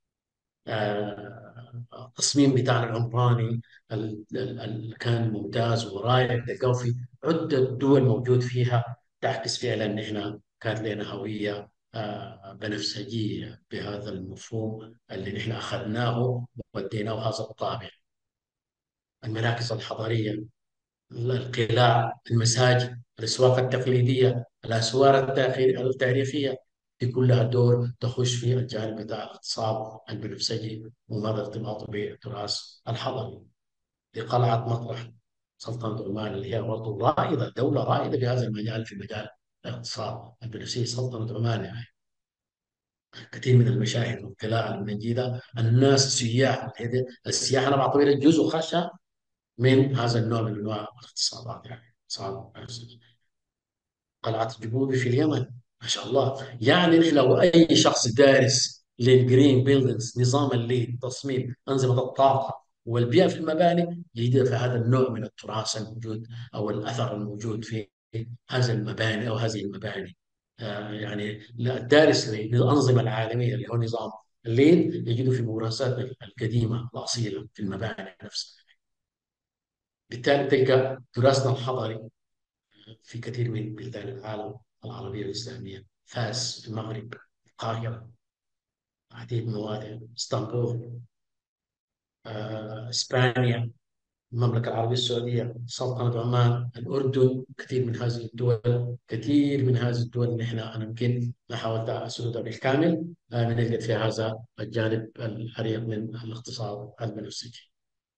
آه، التصميم بتاعنا العمراني ال- ال- ال- كان ممتاز ورائع. تلقاه في عدة دول موجود فيها، تعكس فعلا ان احنا كانت لنا هوية آه، بنفسجية بهذا المفهوم اللي نحن اخذناه ووديناه هذا الطابع. المراكز الحضارية، القلاع، المساجد، الاسواق التقليدية، الاسوار التاريخية التاريخية، دي كلها دور تخش في الجانب بتاع الاقتصاد البنفسجي ومدى ارتباطه بالتراث الحضري. في قلعة مطرح، سلطنة عمان اللي هي برضه رائدة، دولة رائدة بهذا المجال في مجال الاقتصاد البنفسجي، سلطنة عمان يعني. كثير من المشاهد والقلاع المنجدة، الناس السياح، السياحة أنا بعتبرها جزء خشب من هذا النوع من انواع الاقتصادات يعني. اقتصاد قلعه جبوبي في اليمن، ما شاء الله. يعني نحن لو اي شخص دارس للجرين بيلدينجز، نظام الليد، تصميم انظمه الطاقه والبيئه في المباني، يجد في هذا النوع من التراث الموجود او الاثر الموجود في هذه المباني او هذه المباني. آه يعني الدارس للانظمه العالميه اللي هو نظام الليد يجد في الممارسات القديمه الاصيله في المباني نفسها. بالتالي تلقى تراثنا الحضاري في كثير من بلدان العالم العربية والإسلامية، فاس في المغرب، القاهرة، عديد من المواضع، اسطنبول، آه، اسبانيا، المملكة العربية السعودية، سلطنة عمان، الأردن. كثير من هذه الدول كثير من هذه الدول اللي احنا أنا يمكن ما حاولت أسردها بالكامل، آه، بنلقى في هذا الجانب العريق من الاقتصاد البنفسجي.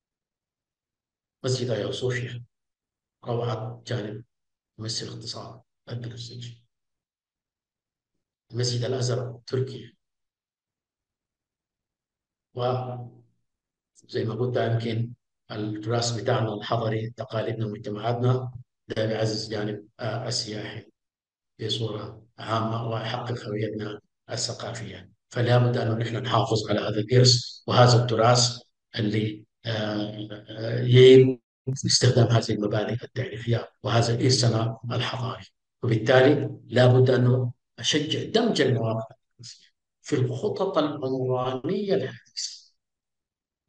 مسجد آيا صوفيا، روعة جانب يمثل الاقتصاد البنفسجي. المسجد الأزرق تركيا. وزي ما قلت يمكن التراث بتاعنا الحضري، تقاليدنا ومجتمعاتنا، ده بيعزز جانب آه، السياحي بصورة عامة ويحقق هويتنا الثقافية. فلا بد أن نحن نحافظ على هذا الإرث وهذا التراث اللي آه، آه، يعيد استخدام هذه المباني التاريخية وهذا إرثنا الحضاري. وبالتالي لا بد أن نشجع دمج المواقع في الخطط العمرانية الحديثة.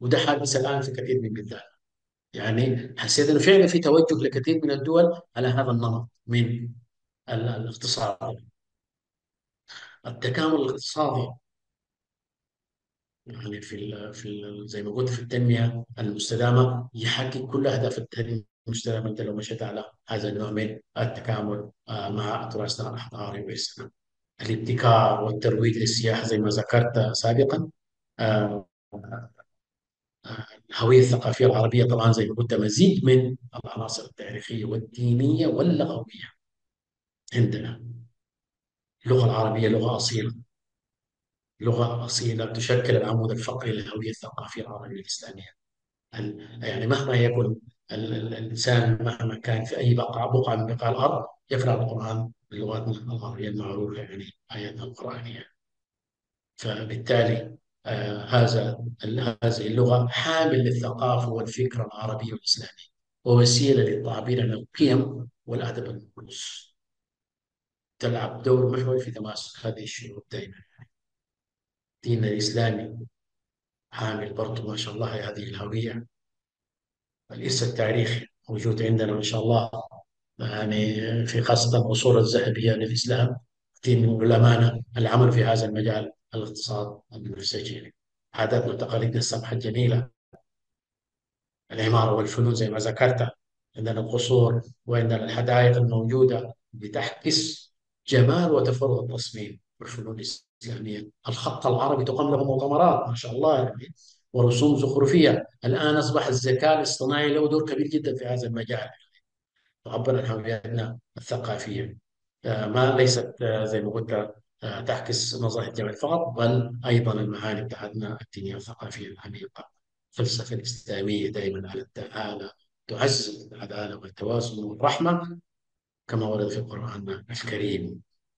وده حادث الآن في كثير من بلدان. يعني حسيت انه فعلا في توجه لكثير من الدول على هذا النمط من ال- الاقتصاد. التكامل الاقتصادي يعني في ال في ال زي ما قلت في التنميه المستدامه يحقق كل اهداف التنميه المستدامه. انت لو مشيت على هذا النوع من التكامل آه، مع تراثنا الحضاري والاسلام، الابتكار والترويج للسياحه زي ما ذكرت سابقا. آه، الهويه الثقافيه العربيه طبعا زي ما قلت مزيج من العناصر التاريخيه والدينيه واللغويه. عندنا اللغه العربيه لغه اصيله، لغه اصيله تشكل العمود الفقري للهويه الثقافيه العربيه الاسلاميه. ال- يعني مهما يكن ال- ال- الإنسان مهما كان في أي بقعة بقعة من بقاع الأرض يقرأ القرآن باللغات العربية المعروفة، يعني آيات القرآنية. فبالتالي آه هذا ال- هذه اللغة حامل للثقافة والفكر العربي والإسلامي، ووسيلة للتعبير عن القيم والأدب المقدس. تلعب دور محوري في تماسك هذه الشعوب دائما. ديننا الإسلامي حامل برضه ما شاء الله هذه الهوية. الإرث التاريخي موجود عندنا ما شاء الله، يعني في خاصة العصور الذهبية للإسلام كثير من علمائنا العمل في هذا المجال، الاقتصاد البنفسجي. عاداتنا وتقاليدنا السمحة الجميلة، العمارة والفنون زي ما ذكرت. عندنا القصور وعندنا الحدائق الموجودة بتعكس جمال وتفرد التصميم والفنون الإسلامية. الخط العربي تقام له مؤتمرات ما شاء الله يعني، ورسوم زخرفية. الآن أصبح الذكاء الاصطناعي له دور كبير جدا في هذا المجال، تعبر عن هويتنا الثقافية. آه، ما ليست آه، زي ما قلت آه، تعكس مظاهر الجمال فقط، بل أيضا المعاني بتاعتنا الدينية والثقافية العميقة. الفلسفة الإسلامية دائما على التعالى، تعزز العدالة والتوازن والرحمة كما ورد في القرآن الكريم.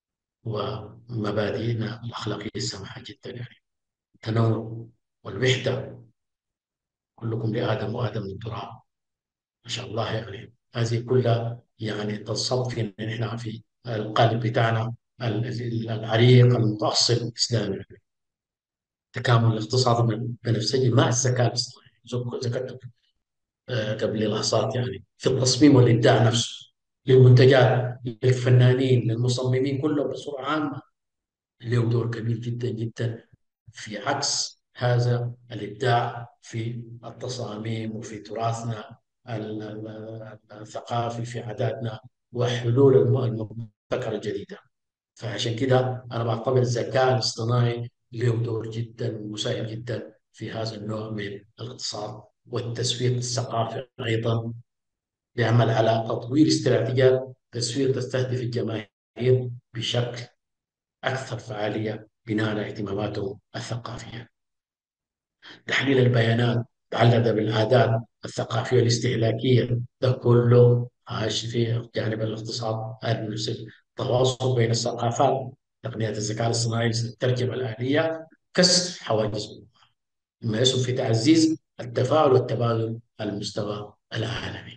ومبادئنا الأخلاقية السمحة جدا، يعني التنوع والوحدة. كلكم لآدم وآدم من تراب. ما شاء الله، يعني هذه كلها يعني تنصب فينا نحن في القالب بتاعنا ال- العريق المتأصل الإسلامي. تكامل الاقتصاد بنفسجي مع الذكاء الاصطناعي زي- ذكرت آه، قبل لحظات، يعني في التصميم والإبداع نفسه للمنتجات، للفنانين، للمصممين كلهم بصورة عامة. له دور كبير جدا جدا في عكس هذا الإبداع في التصاميم وفي تراثنا ال- ال- الثقافي، في عاداتنا وحلول الم- المبتكرة الجديدة. فعشان كده أنا بعتبر الذكاء الاصطناعي له دور جدا مساهم جدا في هذا النوع من الاقتصاد. والتسويق الثقافي أيضا بيعمل على تطوير استراتيجيات تسويق تستهدف الجماهير بشكل أكثر فعالية بناء على اهتماماتهم الثقافية. تحليل البيانات تعلق بالعادات الثقافية الاستهلاكية، ده كله عايش في جانب الاقتصاد المنسج. التواصل بين الثقافات، تقنيات الذكاء الاصطناعي الترجمة الآلية، كسر حواجز، مما يسهم في تعزيز التفاعل والتبادل على المستوى العالمي.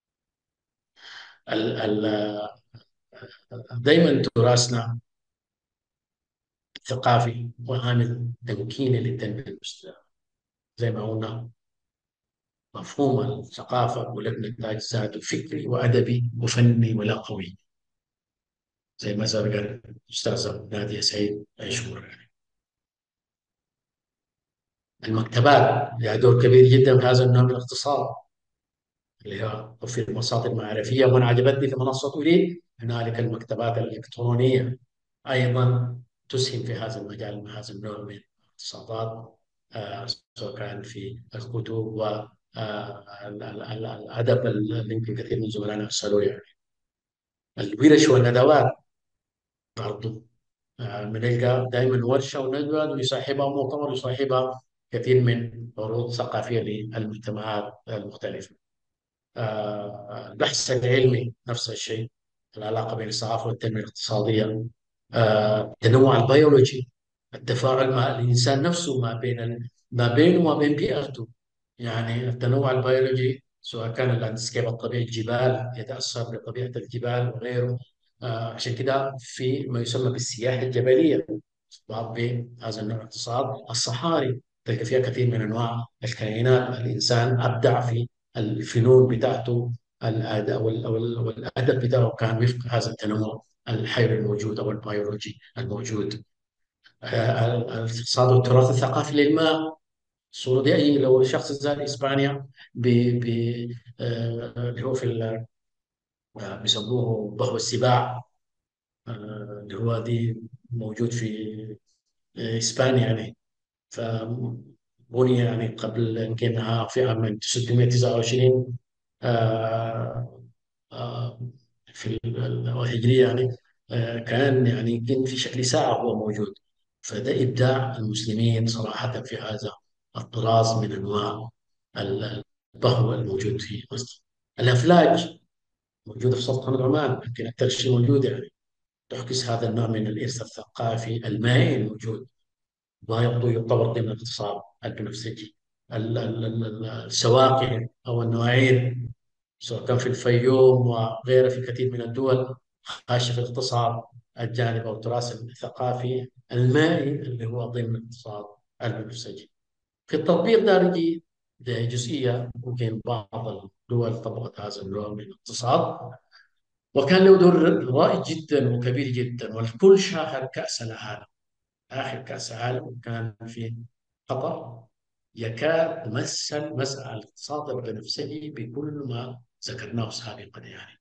دائما تراثنا الثقافي هو عامل تمكيني للتنمية المستدامة. زي ما قلنا مفهوم الثقافة ولك نتاج ذاته فكري وأدبي وفني ولغوي، زي ما سبق الأستاذة نادية سعيد مشهور. المكتبات لها دور كبير جدا في هذا النوع من الاقتصاد، اللي هو توفير مصادر معرفية. وأنا عجبتني في منصة أريد هنالك المكتبات الإلكترونية أيضا تسهم في هذا المجال مع هذا النوع من الاقتصادات. آه، سواء كان في الكتب والأدب اللي يمكن كثير من زملائنا أرسلوا، يعني الورش والندوات برضو. آه، بنلقى دائما ورشة وندوة ويصاحبها مؤتمر ويصاحبها كثير من عروض ثقافية للمجتمعات المختلفة. آه، البحث العلمي نفس الشيء، العلاقة بين الثقافة والتنمية الاقتصادية. آه، التنوع البيولوجي، التفاعل مع الإنسان نفسه ما بين ال... ما بينه وما بين بيئته. يعني التنوع البيولوجي سواء كان اللاندسكيب الطبيعي، الجبال يتأثر بطبيعة الجبال وغيره. آه، عشان كده في ما يسمى بالسياحة الجبلية، بعض بهذا النوع من الاقتصاد. الصحاري تلقى فيها كثير من انواع الكائنات. الانسان ابدع في الفنون بتاعته، الأد- او ال- أو ال- أو الادب بتاعه كان وفق هذا التنوع الحيوي الموجود او البيولوجي الموجود. آه، الاقتصاد والتراث الثقافي للماء. الصورة دي أي لو شخص زار إسبانيا ب ب آه، اللي هو في ال- آه، بيسموه بهو السباع، آه، اللي هو دي موجود في آه، إسبانيا يعني. فبني يعني قبل يمكن آه، في عام ستمائة وتسعة وعشرين آه، آه، في ال- الهجرية يعني. آه، كان يعني يمكن في شكل ساعة هو موجود. فده إبداع المسلمين صراحة في هذا الطراز من أنواع ال- البهو الموجود في مصر. الأفلاج موجودة في سلطنة عمان، يمكن أكثر شيء موجود يعني، تعكس هذا النوع من الإرث الثقافي المائي الموجود، ويبدو يعتبر ضمن الاقتصاد البنفسجي. ال- ال- ال- السواقي أو النواعير، سواء كان في الفيوم وغيرها في كثير من الدول، خاشه في الاقتصاد الجانب او التراث الثقافي المائي اللي هو ضمن الاقتصاد البنفسجي. في التطبيق ده نجي جزئيه، ممكن بعض الدول طبقت هذا النوع من الاقتصاد وكان له دور رائد جدا وكبير جدا، والكل شاهد كاس العالم. اخر كاس عالم كان في قطر، يكاد تمثل مسألة الاقتصاد البنفسجي بكل ما ذكرناه سابقا يعني.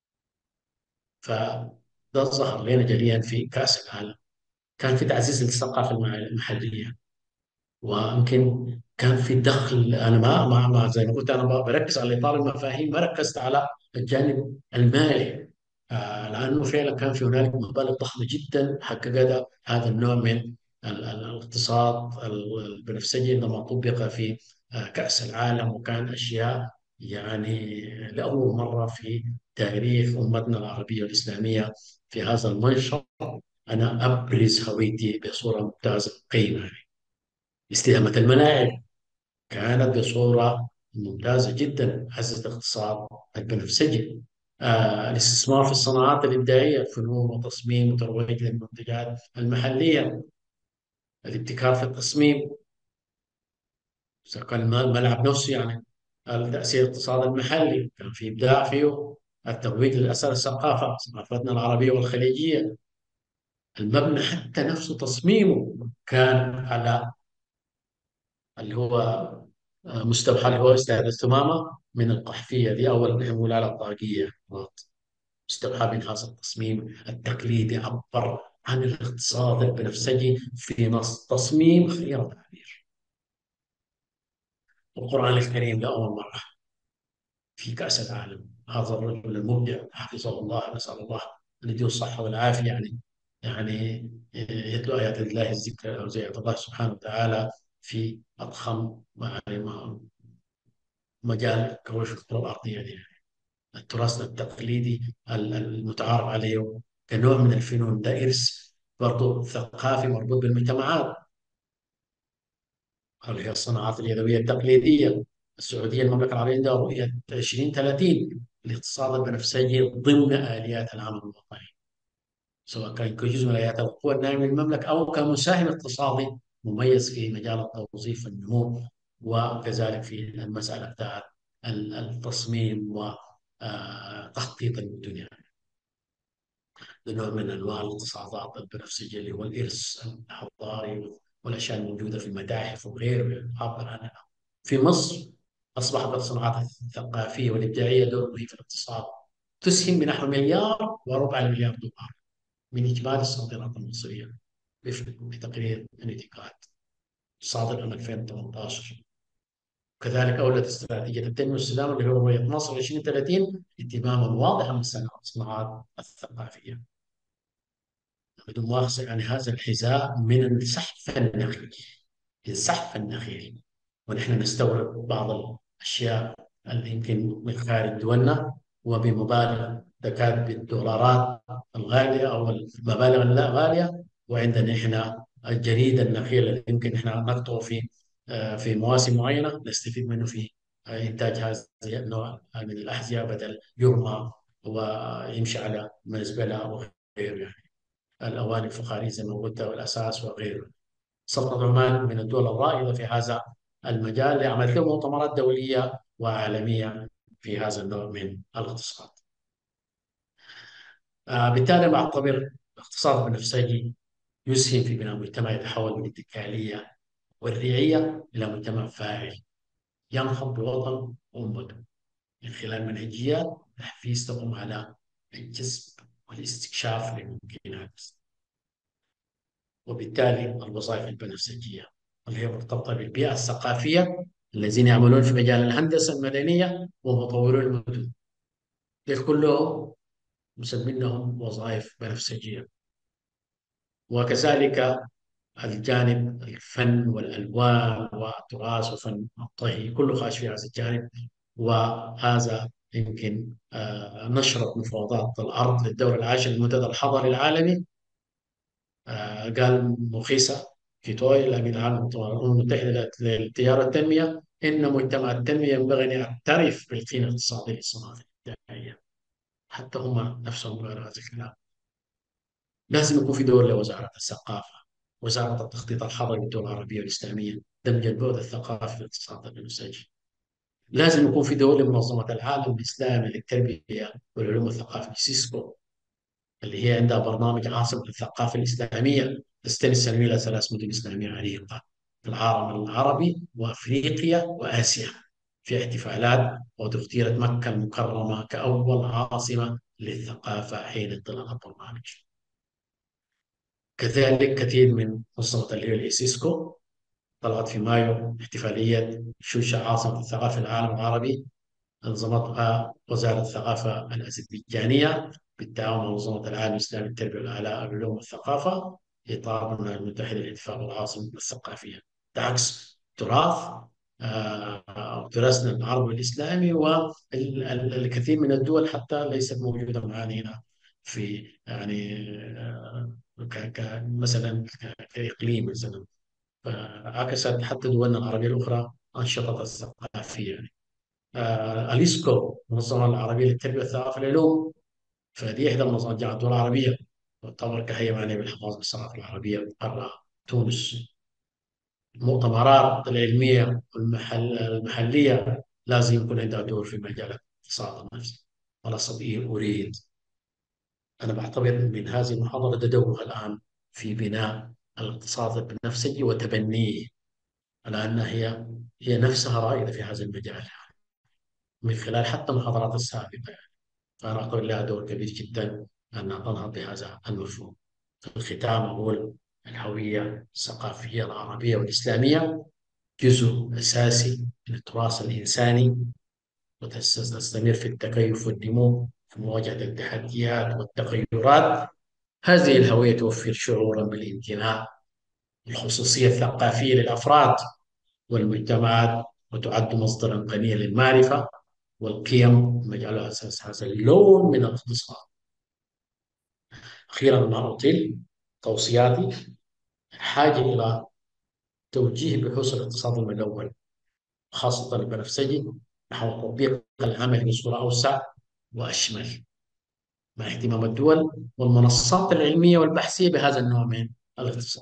فده ظهر لنا جليا في كأس العالم. كان في تعزيز الثقافة المع- المحلية، ويمكن كان في دخل. أنا ما ما ما زي ما قلت، أنا بركز على إطار المفاهيم، ما ركزت على الجانب المالي. آه لأنه فعلا كان في هنالك مبالغ ضخمة جدا حققت هذا النوع من ال- ال- الاقتصاد البنفسجي لما طبق في آه كأس العالم، وكان أشياء يعني لأول مرة في تاريخ أمتنا العربية والإسلامية في هذا المنشط أنا أبرز هويتي بصورة ممتازة قيمة. استدامة الملاعب كانت بصورة ممتازة جدا، عززت الاقتصاد البنفسجي. آه الاستثمار في الصناعات الإبداعية، فنون وتصميم وترويج للمنتجات المحلية. الابتكار في التصميم، سواء كان الم- الملعب نفسه يعني. تأثير الاقتصاد المحلي كان في إبداع فيه. الترويج للأثر الثقافة، ثقافتنا العربية والخليجية. المبنى حتى نفسه تصميمه كان على اللي هو آه، مستوحى، اللي هو استعادة ثمامة من القحفية دي، أول اللي نقول على الطاقية. مستوحى من هذا التصميم التقليدي، عبر عن الاقتصاد البنفسجي في نص تصميم خير تعبير. القرآن الكريم لأول مرة في كأس العالم، هذا الرجل المبدع حفظه الله، نسأل الله أن يديه الصحة والعافية يعني. يعني يتلو آيات الله الذكر أو زي الله سبحانه وتعالى في أضخم يعني مجال كوش الكرة الأرضية دي. التراث التقليدي المتعارف عليه كنوع من الفنون، ده إرث برضه ثقافي مربوط بالمجتمعات، اللي هي الصناعات اليدوية التقليدية. السعودية المملكة العربية عندها رؤية ألفين وثلاثين الاقتصاد البنفسجي ضمن آليات العمل الوطني، سواء كان كجزء من آليات القوى الناعمة للمملكة أو كمساهم اقتصادي مميز في مجال التوظيف والنمو، وكذلك في المسألة بتاعت التصميم وتخطيط المدن. نوع من انواع الاقتصادات البنفسجيه اللي هو الارث الحضاري والاشياء الموجوده في المتاحف وغيره يعبر عنها. في مصر اصبحت الصناعات الثقافيه والابداعيه دور مهم في الاقتصاد، تسهم بنحو مليار وربع المليار دولار من اجمالي الصادرات المصريه بتقرير انتيكات صادر عام ألفين وثمانية عشر. كذلك أولت استراتيجية التنمية والسلام اللي هو رؤية مصر ألفين وثلاثين اهتماما واضحا بالصناعات الثقافية. بدون مؤاخذة يعني هذا الحذاء من السحف النخيل، السحف النخيل، ونحن نستورد بعض الأشياء اللي يمكن من خارج دولنا وبمبالغ تكاد بالدولارات الغالية أو المبالغ اللا غالية، وعندنا إحنا الجريد النخيل اللي يمكن إحنا نقطعه في آه، في مواسم معينة نستفيد منه في آه، إنتاج هذا النوع من الأحذية، بدل يرمى ويمشي على مزبلة وغيره يعني. الأواني الفخارية زي ما قلت والأساس وغيره. سلطنة عمان من الدول الرائدة في هذا المجال، لعملت له مؤتمرات دولية وعالمية في هذا النوع من الاقتصاد. آه، بالتالي بعتبر الاقتصاد البنفسجي يسهم في بناء مجتمع يتحول من الاتكالية والرعية إلى مجتمع فاعل ينهض بوطن أمته من خلال منهجيات تحفيز تقوم على الجذب والاستكشاف للممكنات. وبالتالي الوظائف البنفسجية اللي هي مرتبطة بالبيئة الثقافية، الذين يعملون في مجال الهندسة المدنية ومطورو المدن، دول كلهم مسمينهم وظائف بنفسجية. وكذلك الجانب الفن والألوان والتراث وفن الطهي كله خاش في هذا الجانب. وهذا يمكن آه، نشرت مفاوضات الأرض للدور العاشر للمنتدى الحضري العالمي. آه، قال مخيسة كيتوي الأمين العام للأمم المتحدة للتجارة والتنمية إن مجتمع التنمية ينبغي أن يعترف بالقيمة الاقتصادية للصناعات الإبداعية. حتى هم نفسهم قالوا هذا الكلام. لازم يكون في دور لوزارة الثقافة، وزارة التخطيط الحضري للدول العربية والإسلامية، دمج البعد الثقافي في الاقتصاد البنفسجي. لازم يكون في دور لمنظمة العالم الإسلامي للتربية والعلوم الثقافية سيسكو، اللي هي عندها برنامج عاصمة الثقافة الإسلامية تستند السنوية إلى ثلاث مدن إسلامية عريقة في العالم العربي وأفريقيا وآسيا، في احتفالات وتختير مكة المكرمة كأول عاصمة للثقافة حين انطلاق البرنامج. كذلك كثير من منظمة اللي هي الإيسيسكو طلعت في مايو احتفالية شوشة عاصمة الثقافة العالم العربي، نظمتها وزارة الثقافة الأذربيجانية بالتعاون مع منظمة العالم الإسلامي للتربية والعلوم والثقافة في إطار الأمم المتحدة للاتفاق العاصمة الثقافية. تعكس تراث آه، تراثنا العربي والإسلامي، والكثير من الدول حتى ليست موجودة معنا هنا في يعني آه، ك- ك- مثلا ك- كإقليم مثلا. فعكست حتى دولنا العربية الأخرى أنشطتها الثقافية يعني. آه، اليسكو المنظمه العربيه للتربيه والثقافه والعلوم، فدي احدى المنظمات الجامعات الدول العربيه، تعتبر كهيئه معنيه بالحفاظ بالثقافه العربيه قرة تونس. المؤتمرات العلميه والمحل المحليه لازم يكون عندها دور في مجال الاقتصاد النفسي. ولا صديق اريد، انا بعتبر من هذه المحاضره ده دورها الان في بناء الاقتصاد البنفسجي وتبنيه، لانها هي هي نفسها رائده في هذا المجال من خلال حتى المحاضرات السابقه. فأنا أعتبر لها دور كبير جدا أن تنهض بهذا المفهوم. في الختام أقول الهوية الثقافية العربية والإسلامية جزء أساسي من التراث الإنساني، وتستمر في التكيف والنمو في مواجهة التحديات والتغيرات. هذه الهوية توفر شعورا بالانتماء، الخصوصية الثقافية للأفراد والمجتمعات، وتعد مصدرا غنيا للمعرفة والقيم، مجعلها أساس هذا اللون من الاقتصاد. أخيرا ما أطيل توصياتي، حاجة إلى توجيه بحوث الاقتصاد المدون خاصة البنفسجي نحو تطبيق العمل بصورة أوسع وأشمل، مع اهتمام الدول والمنصات العلمية والبحثية بهذا النوع من الاقتصاد.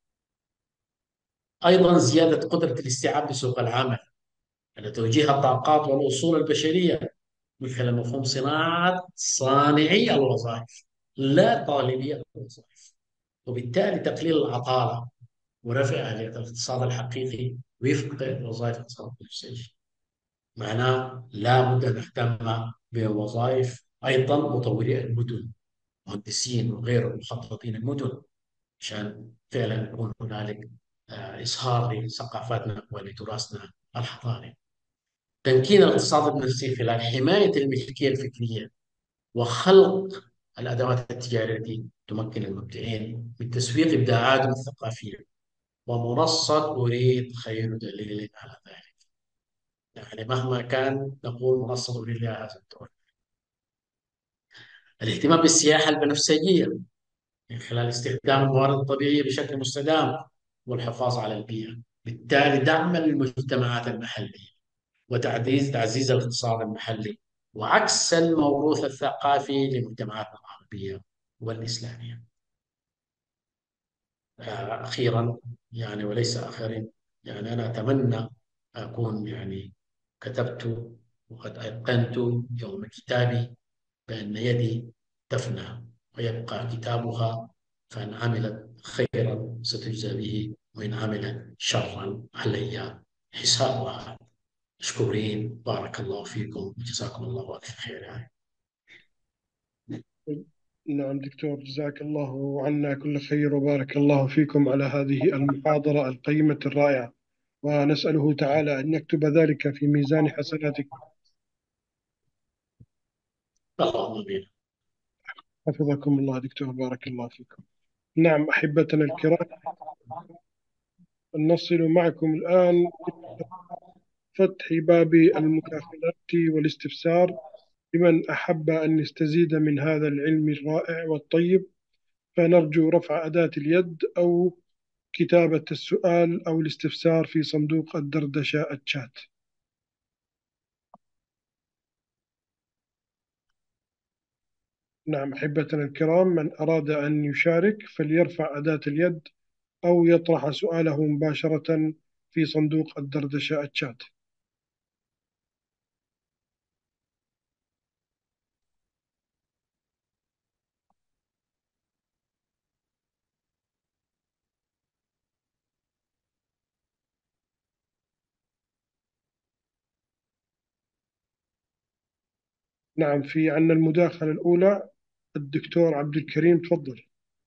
أيضا زيادة قدرة الاستيعاب لسوق العمل على توجيه الطاقات والأصول البشرية من خلال مفهوم صناعة صانعي الوظائف لا طالبي الوظائف، وبالتالي تقليل العطالة ورفع آلية الاقتصاد الحقيقي وفق وظائف الاقتصاد البنفسجي. معناه لابد أن نهتم بوظائف أيضا مطوري المدن، مهندسين وغيرهم مخططين المدن، عشان فعلا يكون هنالك آه، إظهار لثقافتنا ولتراثنا الحضاري. تمكين الاقتصاد البنفسجي خلال حماية الملكية الفكرية وخلق الأدوات التجارية التي تمكن المبدعين من تسويق إبداعاتهم الثقافية. ومنصة أريد خير دليل على ذلك، يعني مهما كان نقول منصة أريد لها هذا الدور. الاهتمام بالسياحة البنفسجية من خلال استخدام الموارد الطبيعية بشكل مستدام والحفاظ على البيئة، بالتالي دعما للمجتمعات المحلية وتعزيز تعزيز الاقتصاد المحلي، وعكس الموروث الثقافي لمجتمعاتنا العربية والإسلامية. آه، أخيرا يعني وليس آخرين. يعني أنا أتمنى أكون يعني كتبت وقد أيقنت يوم كتابي بأن يدي تفنى ويبقى كتابها، فإن عملت خيرا ستجزى به وإن عملت شرا علي حسابها. مشكورين، بارك الله فيكم وجزاكم الله ألف خير يعني. نعم دكتور، جزاك الله عنا كل خير وبارك الله فيكم على هذه المحاضرة القيمة الرائعة، ونسأله تعالى أن يكتب ذلك في ميزان حسناتكم. اللهم آمين. حفظكم الله دكتور، بارك الله فيكم. نعم أحبتنا الكرام، نصل معكم الآن فتح باب المداخلات والاستفسار لمن أحب أن يستزيد من هذا العلم الرائع والطيب، فنرجو رفع أداة اليد أو كتابة السؤال أو الاستفسار في صندوق الدردشة الشات. نعم أحبتنا الكرام، من أراد أن يشارك فليرفع أداة اليد أو يطرح سؤاله مباشرة في صندوق الدردشة الشات. نعم، في عنا المداخلة الأولى الدكتور عبد الكريم، تفضل.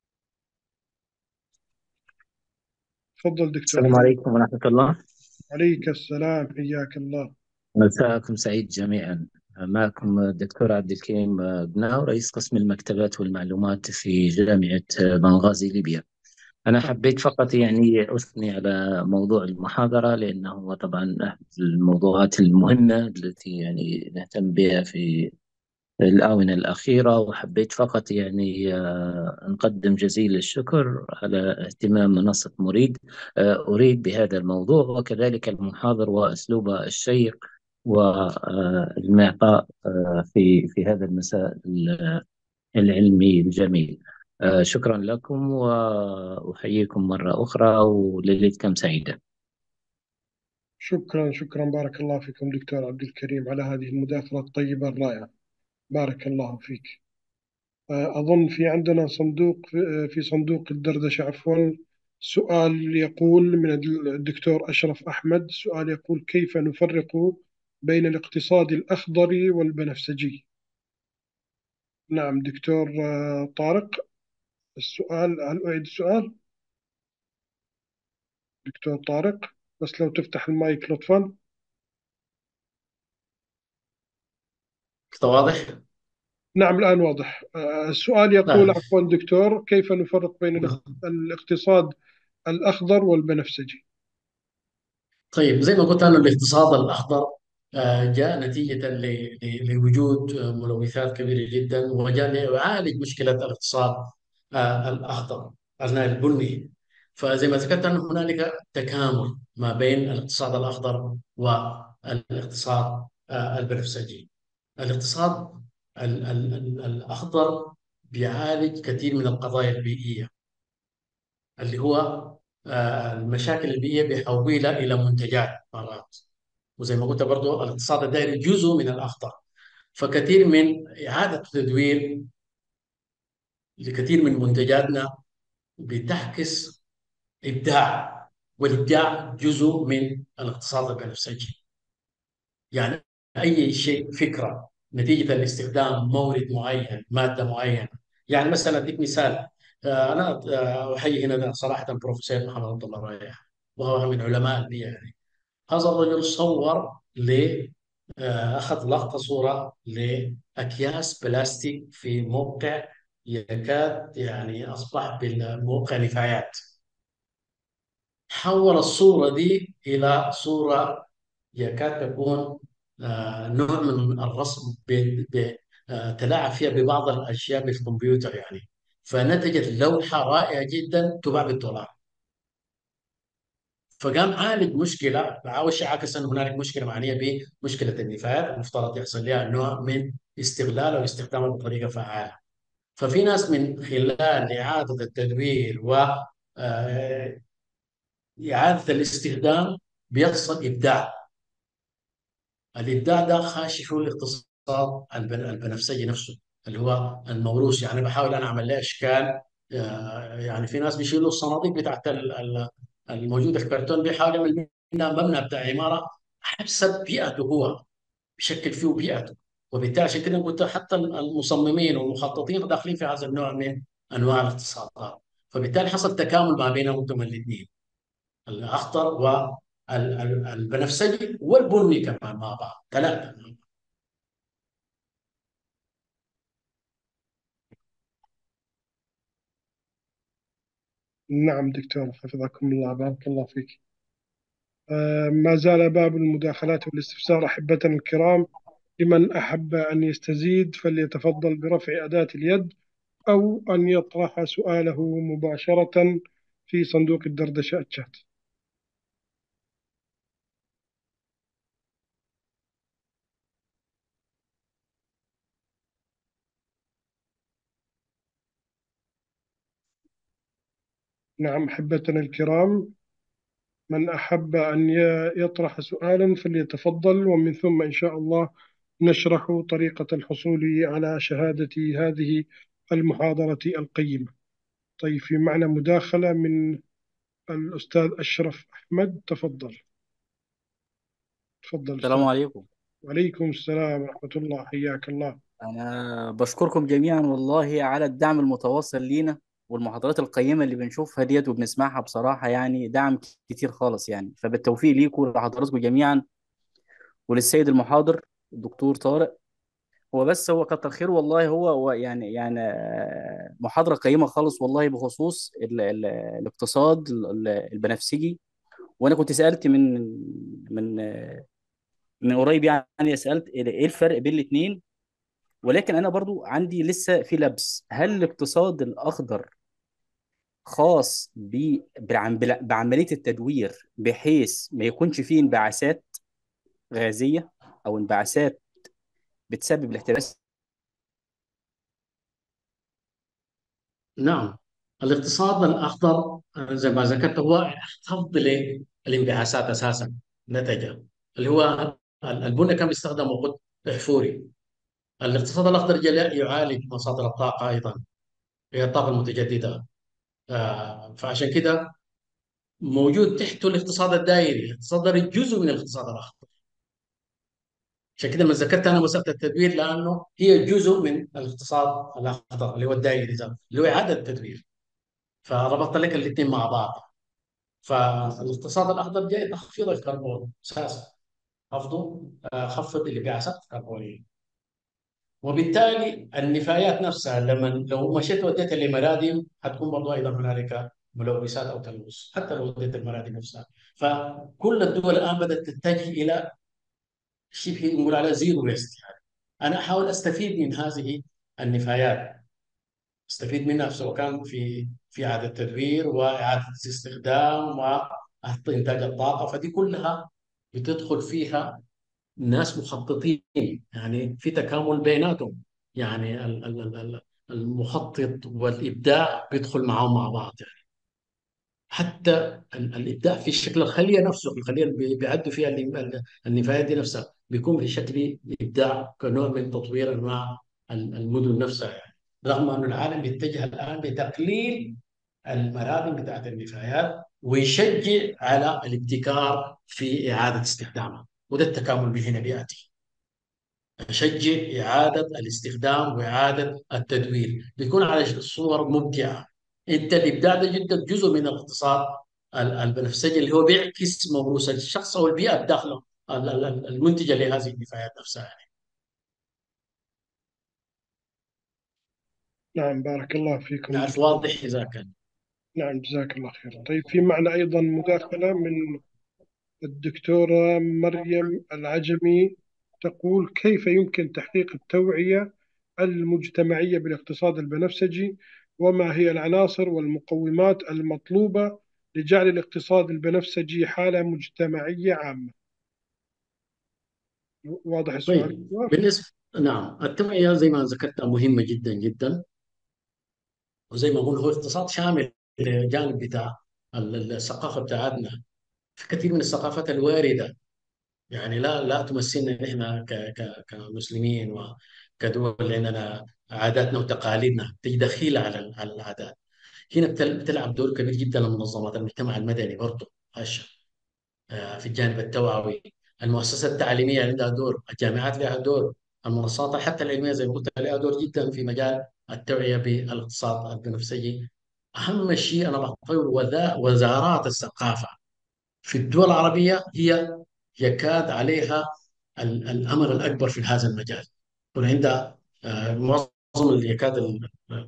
تفضل دكتور. السلام عليكم ورحمة الله. عليك السلام، حياك الله. مساءكم سعيد جميعا. معكم الدكتور عبد الكريم بناو، رئيس قسم المكتبات والمعلومات في جامعة بنغازي ليبيا. أنا حبيت فقط يعني أثني على موضوع المحاضرة، لأنه هو طبعا أحد الموضوعات المهمة التي يعني نهتم بها في الآونة الأخيرة. وحبيت فقط يعني آه، نقدم جزيل الشكر على اهتمام منصة مريد آه، أريد بهذا الموضوع، وكذلك المحاضر وأسلوبه الشيق والمعطاء آه، في في هذا المساء العلمي الجميل. آه، شكرا لكم وأحييكم مرة أخرى وليلتكم سعيدة. شكرا شكرا، بارك الله فيكم دكتور عبد الكريم على هذه المداخلة الطيبة الرائعة، بارك الله فيك. أظن في عندنا صندوق، في صندوق الدردشة عفوا، سؤال يقول من الدكتور أشرف أحمد. سؤال يقول: كيف نفرق بين الاقتصاد الأخضر والبنفسجي؟ نعم دكتور آه، طارق، السؤال، هل أعيد السؤال؟ دكتور طارق، بس لو تفتح المايك لطفا. واضح؟ نعم الآن واضح. آه، السؤال يقول نعم. عفوا دكتور: كيف نفرق بين الاق- الاقتصاد الأخضر والبنفسجي؟ طيب، زي ما قلت أنا الاقتصاد الأخضر آه، جاء نتيجة ل- ل- لوجود آه، ملوثات كبيرة جدا، وجاء ليعالج مشكلة الاقتصاد آه، الأخضر البني. فزي ما ذكرت أن هنالك تكامل ما بين الاقتصاد الأخضر والاقتصاد آه، البنفسجي. الاقتصاد ال- ال- ال- الأخضر بيعالج كثير من القضايا البيئية، اللي هو آه، المشاكل البيئية بيحولها إلى منتجات مرات. وزي ما قلت برضو الاقتصاد الدائري جزء من الأخضر. فكثير من إعادة تدوير لكثير من منتجاتنا بتعكس إبداع، والإبداع جزء من الاقتصاد البنفسجي. يعني أي شيء، فكرة نتيجة لاستخدام مورد معين، مادة معينة. يعني مثلا أديك مثال. آه، أنا آه، أحيي هنا صراحة البروفيسور محمد عبد الله رايح، وهو من علماء البيئة يعني. هذا الرجل صور ل آه، أخذ لقطة صورة لأكياس بلاستيك في موقع يكاد يعني أصبح بالموقع نفايات. حول الصورة دي إلى صورة يكاد تكون آه، نوع من الرسم ب- ب- آه، تلاعب فيها ببعض الأشياء بالكمبيوتر يعني. فنتجت لوحة رائعة جدا تباع بالدولار. فقام عالج مشكله، أول شيء عكس ان هنالك مشكله معنيه بمشكله النفايات المفترض يحصل لها نوع من استغلال او استخدامها بطريقه فعاله. ففي ناس من خلال اعاده التدوير آه، إعادة الاستخدام بيحصل إبداع. الإبداع ده خاشي فيه الاقتصاد البن- البنفسجي نفسه، اللي هو الموروث. يعني بحاول أنا أعمل له أشكال. آه، يعني في ناس بيشيلوا الصناديق بتاعت ال- ال- الموجودة في الكرتون، بيحاول يعمل منها مبنى بتاع عمارة حسب بيئته هو، بشكل فيه بيئته. وبالتالي عشان كده قلت حتى المصممين والمخططين داخلين في هذا النوع من انواع الاقتصادات. فبالتالي حصل تكامل ما بينهم انتم الاثنين، الاخضر والبنفسجي والبني كمان مع بعض، ثلاثه. نعم دكتور، حفظكم الله، بارك الله فيك. آه، ما زال باب المداخلات والاستفسار أحبتنا الكرام. لمن أحب أن يستزيد فليتفضل برفع أداة اليد، أو أن يطرح سؤاله مباشرة في صندوق الدردشة الشات. نعم أحبتنا الكرام، من أحب أن ي- يطرح سؤالا فليتفضل، ومن ثم إن شاء الله نشرح طريقة الحصول على شهادة هذه المحاضرة القيمة. طيب، في معنا مداخلة من الأستاذ أشرف أحمد، تفضل. تفضل السلام أستاذ. عليكم. وعليكم السلام ورحمة الله، حياك الله. أنا بشكركم جميعا والله على الدعم المتواصل لينا، والمحاضرات القيمة اللي بنشوفها ديت وبنسمعها، بصراحة يعني دعم كتير خالص يعني. فبالتوفيق ليكم ولحضراتكم جميعا، وللسيد المحاضر الدكتور طارق. هو بس هو كتر خير والله. هو هو يعني يعني آه، محاضرة قيمة خالص والله، بخصوص ال ال الاقتصاد ال- البنفسجي. وأنا كنت سألت من من آه، من قريب، يعني سألت إيه الفرق بين الاتنين. ولكن انا برضو عندي لسه في لبس. هل الاقتصاد الاخضر خاص ب- بعم- بعمليه التدوير، بحيث ما يكونش فيه انبعاثات غازيه او انبعاثات بتسبب الاحتباس؟ نعم، الاقتصاد الاخضر آه، زي ما ذكرت هو خفض للانبعاثات اساسا نتجه، اللي هو البنى كان بيستخدم وقود احفوري. الاقتصاد الاخضر جاء يعالج مصادر الطاقه ايضا، هي الطاقه المتجدده. آه، فعشان كده موجود تحته الاقتصاد الدائري. الاقتصاد الدائري جزء من الاقتصاد الاخضر. عشان كده ما ذكرت انا مساله التدوير، لانه هي جزء من الاقتصاد الاخضر اللي هو الدائري ذاته، اللي هو اعاده التدوير. فربطت لك الاثنين مع بعض. فالاقتصاد الاخضر جاي تخفيض الكربون اساسا، خفضه آه، خفض الانبعاثات الكربونيه. وبالتالي النفايات نفسها لما لو مشيت وديتها لمرادم حتكون برضو ايضا هنالك ملوثات او تلوث، حتى لو وديت المرادم نفسها. فكل الدول الان بدات تتجه الى شبه نقول على زيرو ويست. يعني انا احاول استفيد من هذه النفايات، استفيد منها سواء كان في في اعاده تدوير واعاده استخدام وانتاج الطاقه. فدي كلها بتدخل فيها ناس مخططين، يعني في تكامل بيناتهم. يعني ال- ال- ال- ال- المخطط والابداع بيدخل معاهم مع بعض. يعني حتى ال- الابداع في شكل الخليه نفسه، الخليه اللي بي- بيعدوا فيها ال- ال- النفايات دي نفسها بيكون في شكل ابداع كنوع من تطوير انواع ال- المدن نفسها. يعني رغم أن العالم بيتجه الآن لتقليل المرادم بتاعت النفايات ويشجع على الابتكار في إعادة استخدامها، وده التكامل به هنا بيأتي. أشجع إعادة الاستخدام وإعادة التدوير، بيكون على صور مبدعة. أنت الإبداع ده جدا جزء من الاقتصاد ال- البنفسجي، اللي هو بيعكس موروث الشخص أو البيئة بداخله ال- ال- المنتجة لهذه النفايات نفسها. نعم بارك الله فيكم نعرف دكتور. واضح إذا كان. نعم جزاك الله خير. طيب، في معنا أيضا مداخلة من الدكتورة مريم العجمي، تقول: كيف يمكن تحقيق التوعية المجتمعية بالاقتصاد البنفسجي؟ وما هي العناصر والمقومات المطلوبة لجعل الاقتصاد البنفسجي حالة مجتمعية عامة؟ واضح السؤال طيب دكتور؟ بالنسبة، نعم، التوعية زي ما ذكرت مهمة جدا جدا. وزي ما أقول هو اقتصاد شامل، الجانب بتاع الثقافة بتاعتنا. في كثير من الثقافات الواردة، يعني لا لا تمثلنا نحن ك- ك- كمسلمين وكدول عندنا عاداتنا وتقاليدنا، تجي دخيلة على على العادات. هنا بتل- بتلعب دور كبير جدا منظمات المجتمع المدني برضه هشة، آه، في الجانب التوعوي. المؤسسات التعليمية عندها دور، الجامعات لها دور، المنصات حتى العلمية زي ما قلت لها دور جدا في مجال التوعية بالاقتصاد البنفسجي. أهم شيء أنا بعتبر وذا- وزارات الثقافة في الدول العربية هي يكاد عليها ال- الأمل الأكبر في هذا المجال. يكون عندها آه، معظم اللي يكاد ال-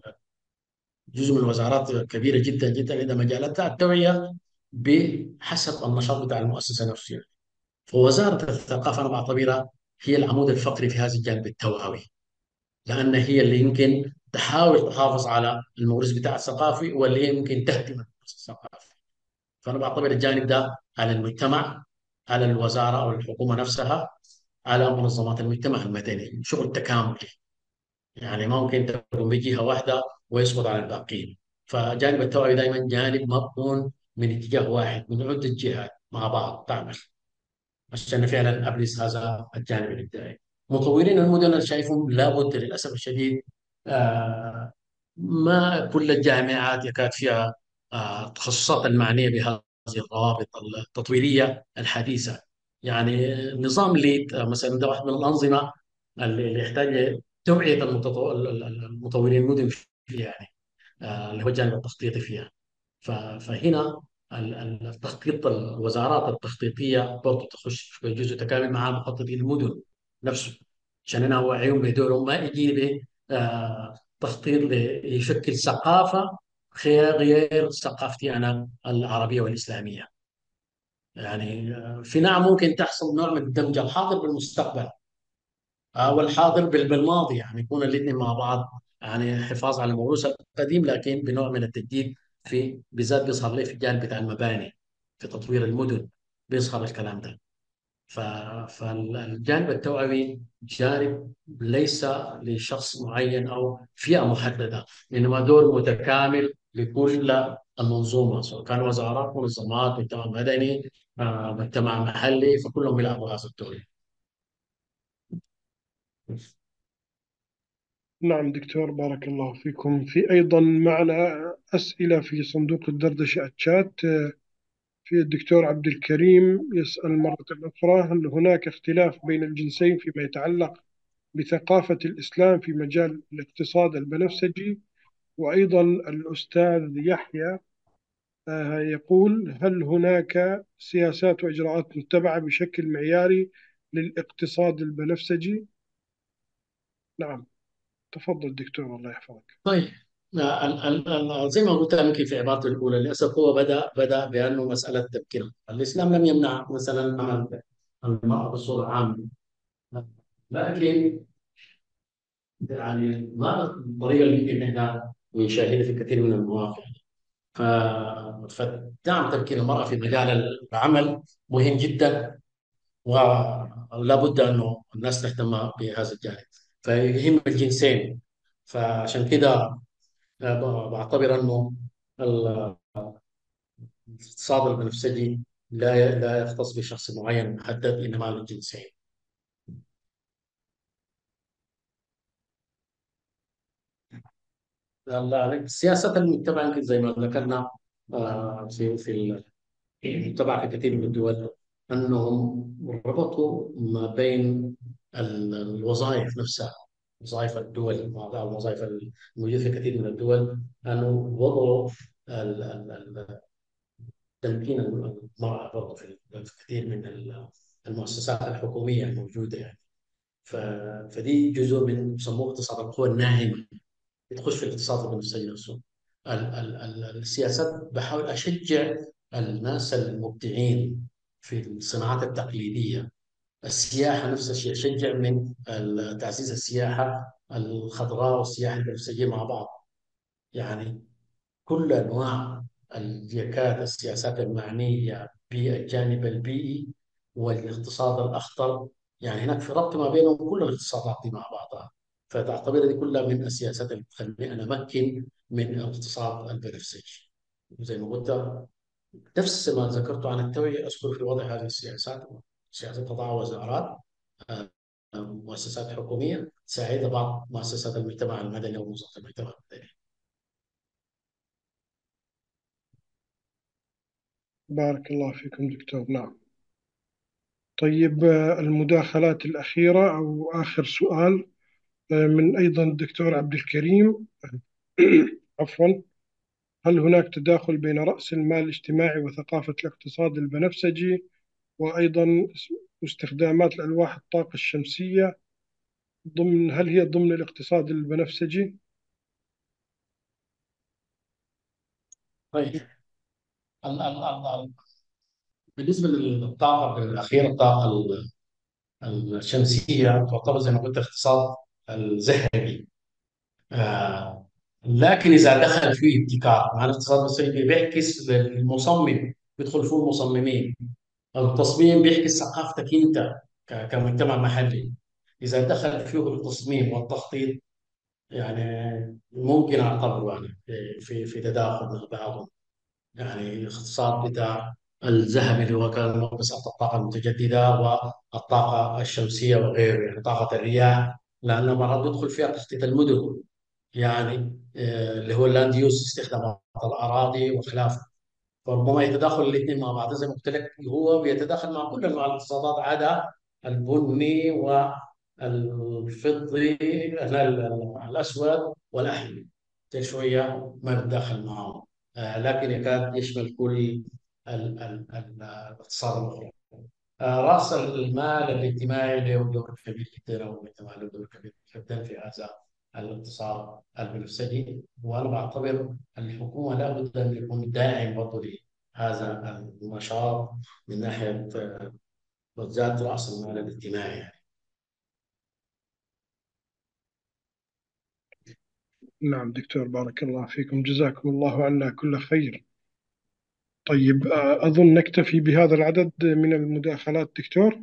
جزء من الوزارات كبيرة جدا جدا عندها مجالات التوعية بحسب النشاط بتاع المؤسسة نفسها. فوزارة الثقافة أنا بعتبرها هي العمود الفقري في هذا الجانب التوعوي، لأن هي اللي يمكن تحاول تحافظ على الموروث بتاع الثقافي، واللي هي يمكن تهدم الموروث الثقافي. فأنا بعتبر الجانب ده على المجتمع، على الوزارة أو الحكومة نفسها، على منظمات المجتمع المدني، شغل تكاملي. يعني ما ممكن تكون بجهة واحدة ويسقط على الباقيين. فجانب التوعية دائما جانب مضمون من اتجاه واحد، من عدة جهات مع بعض تعمل عشان فعلا ابرز هذا الجانب الابداعي. مطورين المدن انا شايفهم لابد للاسف الشديد، آه، ما كل الجامعات يكاد فيها آه، تخصصات المعنيه بهذه الروابط التطويريه الحديثه. يعني نظام ليد آه، مثلا ده واحد من الانظمه اللي اللي يحتاج توعيه المتطو- المطورين المدن فيها، يعني آه، اللي هو الجانب التخطيطي فيها. ف- فهنا ال- ال- التخطيط، الوزارات التخطيطيه برضه تخش في جزء تكامل مع مخططي المدن نفسه، عشان انا اوعيهم بدورهم، ما يجي ب آه، تخطيط ل- يشكل ثقافه غير غير ثقافتي انا العربيه والاسلاميه. يعني آه، في نعم ممكن تحصل نوع من دمج الحاضر بالمستقبل او الحاضر بال- بالماضي، يعني يكون الاثنين مع بعض، يعني حفاظ على الموروث القديم لكن بنوع من التجديد. في بالذات بيظهر لي في الجانب بتاع المباني، في تطوير المدن بيظهر الكلام ده. ف... فالجانب التوعوي جانب ليس لشخص معين او فئه محدده، انما دور متكامل لكل المنظومه، سواء كان وزارات، منظمات، مجتمع مدني، آه، مجتمع محلي، فكلهم يلعبوا هذا الدور. نعم دكتور، بارك الله فيكم. في أيضا معنا أسئلة في صندوق الدردشة الشات. في الدكتور عبد الكريم يسأل مرة أخرى: هل هناك اختلاف بين الجنسين فيما يتعلق بثقافة الإسلام في مجال الاقتصاد البنفسجي؟ وأيضا الأستاذ يحيى آه، يقول: هل هناك سياسات وإجراءات متبعة بشكل معياري للاقتصاد البنفسجي؟ نعم، تفضل دكتور، الله يحفظك. طيب، ال- ال- ال- زي ما قلت لك في عبارتي الاولى، للاسف هو بدا بدا بانه مساله تفكير. الاسلام لم يمنع مثلا عمل المراه بصوره عامه، لكن يعني ما الطريقه اللي يمكن احنا نشاهدها في كثير من المواقع. ف... فدعم تفكير المراه في مجال العمل مهم جدا، ولا بد انه الناس تهتم بهذا الجانب، فيهم الجنسين. فعشان كده بعتبر انه الاقتصاد البنفسجي لا لا يختص بشخص معين محدد، انما للجنسين. السياسات المتبعه يمكن زي ما ذكرنا آه، في في المتبعه في كثير من الدول، انهم ربطوا ما بين ال- الوظائف نفسها، وظائف الدول، بعض الوظائف الموجوده في كثير من الدول، انه وضعوا ال- ال- تمكين المرأة برضه في في كثير من المؤسسات الحكومية الموجودة يعني. ف- فدي جزء من يسموه اقتصاد القوى الناعمة، بتخش في الاقتصاد البنفسجي نفسه. ال- ال- ال- السياسات بحاول أشجع الناس المبدعين في الصناعات التقليدية. السياحة نفس الشيء، أشجع من ال- تعزيز السياحة الخضراء والسياحة البنفسجية مع بعض. يعني كل أنواع اليكاد السياسات المعنية بالجانب البيئي والاقتصاد الأخضر، يعني هناك في ربط ما بينهم كل الاقتصادات دي مع بعضها. فتعتبر دي كلها من السياسات اللي تخليني أنا أمكن من الاقتصاد البنفسجي. زي ما قلت، نفس ما ذكرت عن التوعية أذكر في وضع هذه السياسات. سياسات تضع وزارات، آه، مؤسسات حكومية تساعد بعض مؤسسات المجتمع المدني ومنظمات المجتمع المدني. بارك الله فيكم دكتور. نعم. طيب، آه، المداخلات الأخيرة أو آخر سؤال آه، من أيضا الدكتور عبد الكريم. عفوا. هل هناك تداخل بين رأس المال الاجتماعي وثقافة الاقتصاد البنفسجي، وأيضا استخدامات الألواح الطاقة الشمسية ضمن هل هي ضمن الاقتصاد البنفسجي؟ طيب، ال- ال- ال- ال- بالنسبة للطاقة الأخيرة، الطاقة ال- الشمسية تعتبر زي ما قلت اقتصاد الذهبي. آه لكن إذا دخل فيه ابتكار، مع الاقتصاد البنفسجي بيعكس للمصمم، بيدخل فيه المصممين. التصميم بيعكس ثقافتك أنت ك- كمجتمع محلي. إذا دخل فيه التصميم والتخطيط، يعني ممكن أعتبره يعني في في في تداخل مع بعضهم. يعني الاقتصاد بتاع الذهب اللي هو كان بس الطاقة المتجددة والطاقة الشمسية وغيره، يعني طاقة الرياح، لأنه مرات بيدخل فيها تخطيط المدن، يعني آه، اللي هو اللاند يوز، استخدامات الأراضي وخلافه. فربما يتداخل الاثنين مع بعض. زي ما قلت لك، هو بيتداخل مع كل انواع الاقتصادات عدا البني والفضي، ال- ال- الاسود والاحمر. ده شويه ما بتداخل معهم. آه، لكن يكاد يشمل كل ال- ال- ال- الاقتصاد الاخرى. آه، رأس المال الاجتماعي له دور كبير جدا، أو المجتمع له دور كبير جدا في هذا الاقتصاد البنفسجي. وأنا بعتبر الحكومة لابد أن يكون داعم برضه لهذا النشاط من ناحية آه، بالذات رأس المال الاجتماعي يعني. نعم دكتور، بارك الله فيكم، جزاكم الله عنا كل خير. طيب، آه، أظن نكتفي بهذا العدد من المداخلات دكتور.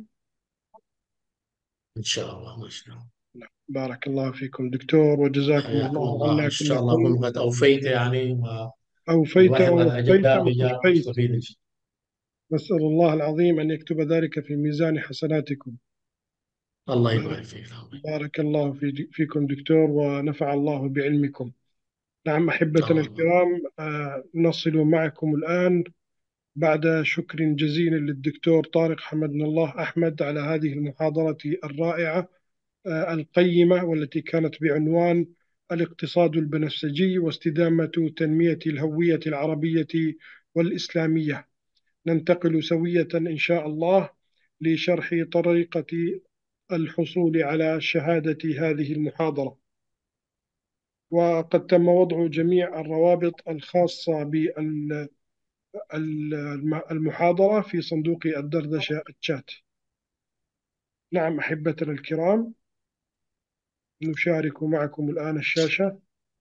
إن شاء الله، ما شاء الله. نعم. بارك الله فيكم دكتور، وجزاكم حياكم الله الله، إن عنا كل شاء الله خير. أكون قد أوفيت يعني، أوفيت والواحد ما ووفيت أجاب إجابة وصفيت. مستفيدة. نسأل الله العظيم أن يكتب ذلك في ميزان حسناتكم. الله بارك, يبارك فيك. بارك الله في فيكم دكتور، ونفع الله بعلمكم. نعم أحبتنا الله. الكرام، آه، نصل معكم الآن بعد شكر جزيل للدكتور طارق حمدنا الله أحمد على هذه المحاضرة الرائعة آه، القيمة، والتي كانت بعنوان الاقتصاد البنفسجي واستدامة تنمية الهوية العربية والإسلامية. ننتقل سوية إن شاء الله لشرح طريقة الحصول على شهادة هذه المحاضرة. وقد تم وضع جميع الروابط الخاصة بالمحاضرة في صندوق الدردشة الشات. نعم أحبتنا الكرام، نشارك معكم الآن الشاشة.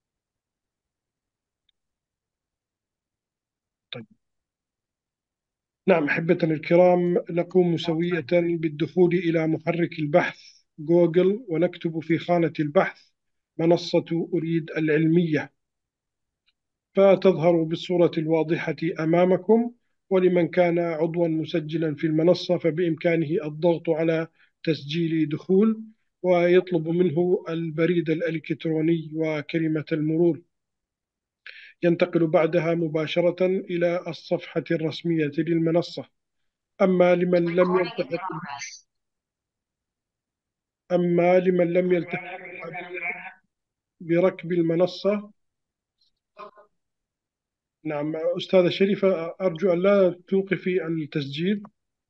طيب. نعم أحبتنا الكرام، نقوم سوية بالدخول إلى محرك البحث جوجل، ونكتب في خانة البحث منصة أريد العلمية، فتظهر بالصورة الواضحة أمامكم. ولمن كان عضوا مسجلا في المنصة فبإمكانه الضغط على تسجيل دخول، ويطلب منه البريد الإلكتروني وكلمة المرور. ينتقل بعدها مباشرة إلى الصفحة الرسمية للمنصة. أما لمن لم يلتحق أما لمن لم يلتحق بركب المنصة. نعم أستاذة شريفة، أرجو أن لا توقفي التسجيل.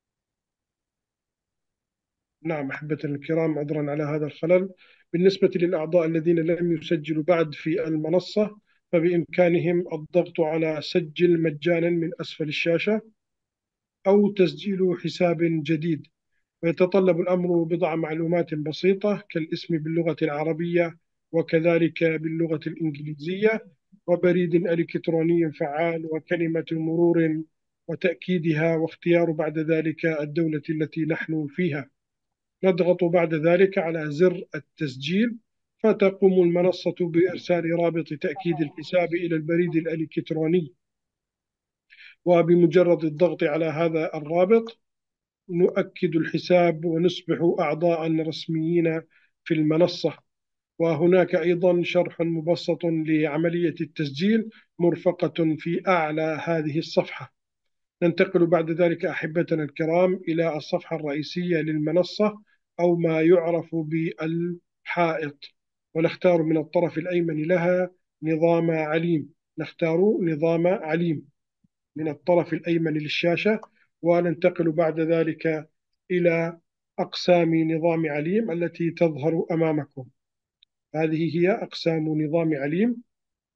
نعم أحبتنا الكرام، عذرا على هذا الخلل. بالنسبة للأعضاء الذين لم يسجلوا بعد في المنصة، فبإمكانهم الضغط على سجل مجانا من أسفل الشاشة، أو تسجيل حساب جديد. ويتطلب الأمر بضع معلومات بسيطة كالاسم باللغة العربية وكذلك باللغة الإنجليزية، وبريد إلكتروني فعال، وكلمة مرور وتأكيدها، واختيار بعد ذلك الدولة التي نحن فيها. نضغط بعد ذلك على زر التسجيل، فتقوم المنصة بإرسال رابط تأكيد الحساب إلى البريد الإلكتروني. وبمجرد الضغط على هذا الرابط نؤكد الحساب ونصبح أعضاء رسميين في المنصة. وهناك أيضا شرح مبسط لعملية التسجيل مرفقة في أعلى هذه الصفحة. ننتقل بعد ذلك أحبتنا الكرام إلى الصفحة الرئيسية للمنصة أو ما يعرف بالحائط، ونختار من الطرف الأيمن لها نظام عليم. نختار نظام عليم من الطرف الأيمن للشاشة، وننتقل بعد ذلك إلى أقسام نظام عليم التي تظهر أمامكم. هذه هي أقسام نظام عليم.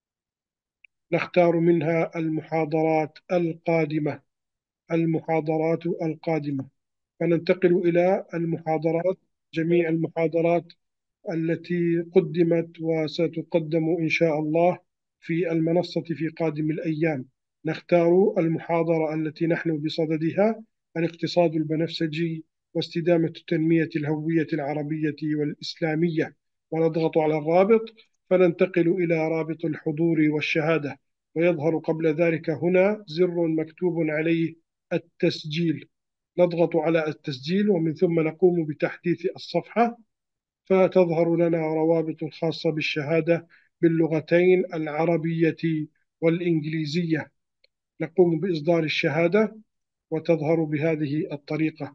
نختار منها المحاضرات القادمة المحاضرات القادمة فننتقل إلى المحاضرات. جميع المحاضرات التي قدمت وستقدم إن شاء الله في المنصة في قادم الأيام. نختار المحاضرة التي نحن بصددها: الاقتصاد البنفسجي واستدامة تنمية الهوية العربية والإسلامية، ونضغط على الرابط فننتقل إلى رابط الحضور والشهادة، ويظهر قبل ذلك هنا زر مكتوب عليه التسجيل. نضغط على التسجيل ومن ثم نقوم بتحديث الصفحة، فتظهر لنا روابط خاصة بالشهادة باللغتين العربية والإنجليزية. نقوم بإصدار الشهادة وتظهر بهذه الطريقة.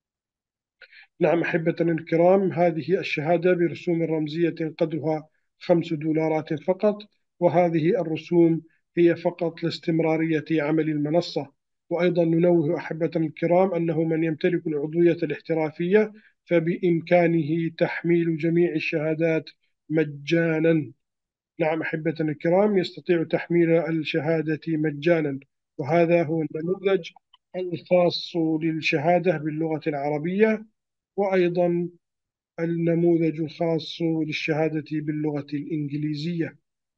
نعم أحبتنا الكرام، هذه الشهادة برسوم رمزية قدرها خمس دولارات فقط، وهذه الرسوم هي فقط لاستمرارية عمل المنصة. وأيضا ننوه أحبتنا الكرام أنه من يمتلك العضوية الاحترافية فبإمكانه تحميل جميع الشهادات مجانا. نعم أحبتنا الكرام، يستطيع تحميل الشهادة مجانا، وهذا هو النموذج الخاص للشهادة باللغة العربية، وأيضا النموذج الخاص للشهادة باللغة الإنجليزية.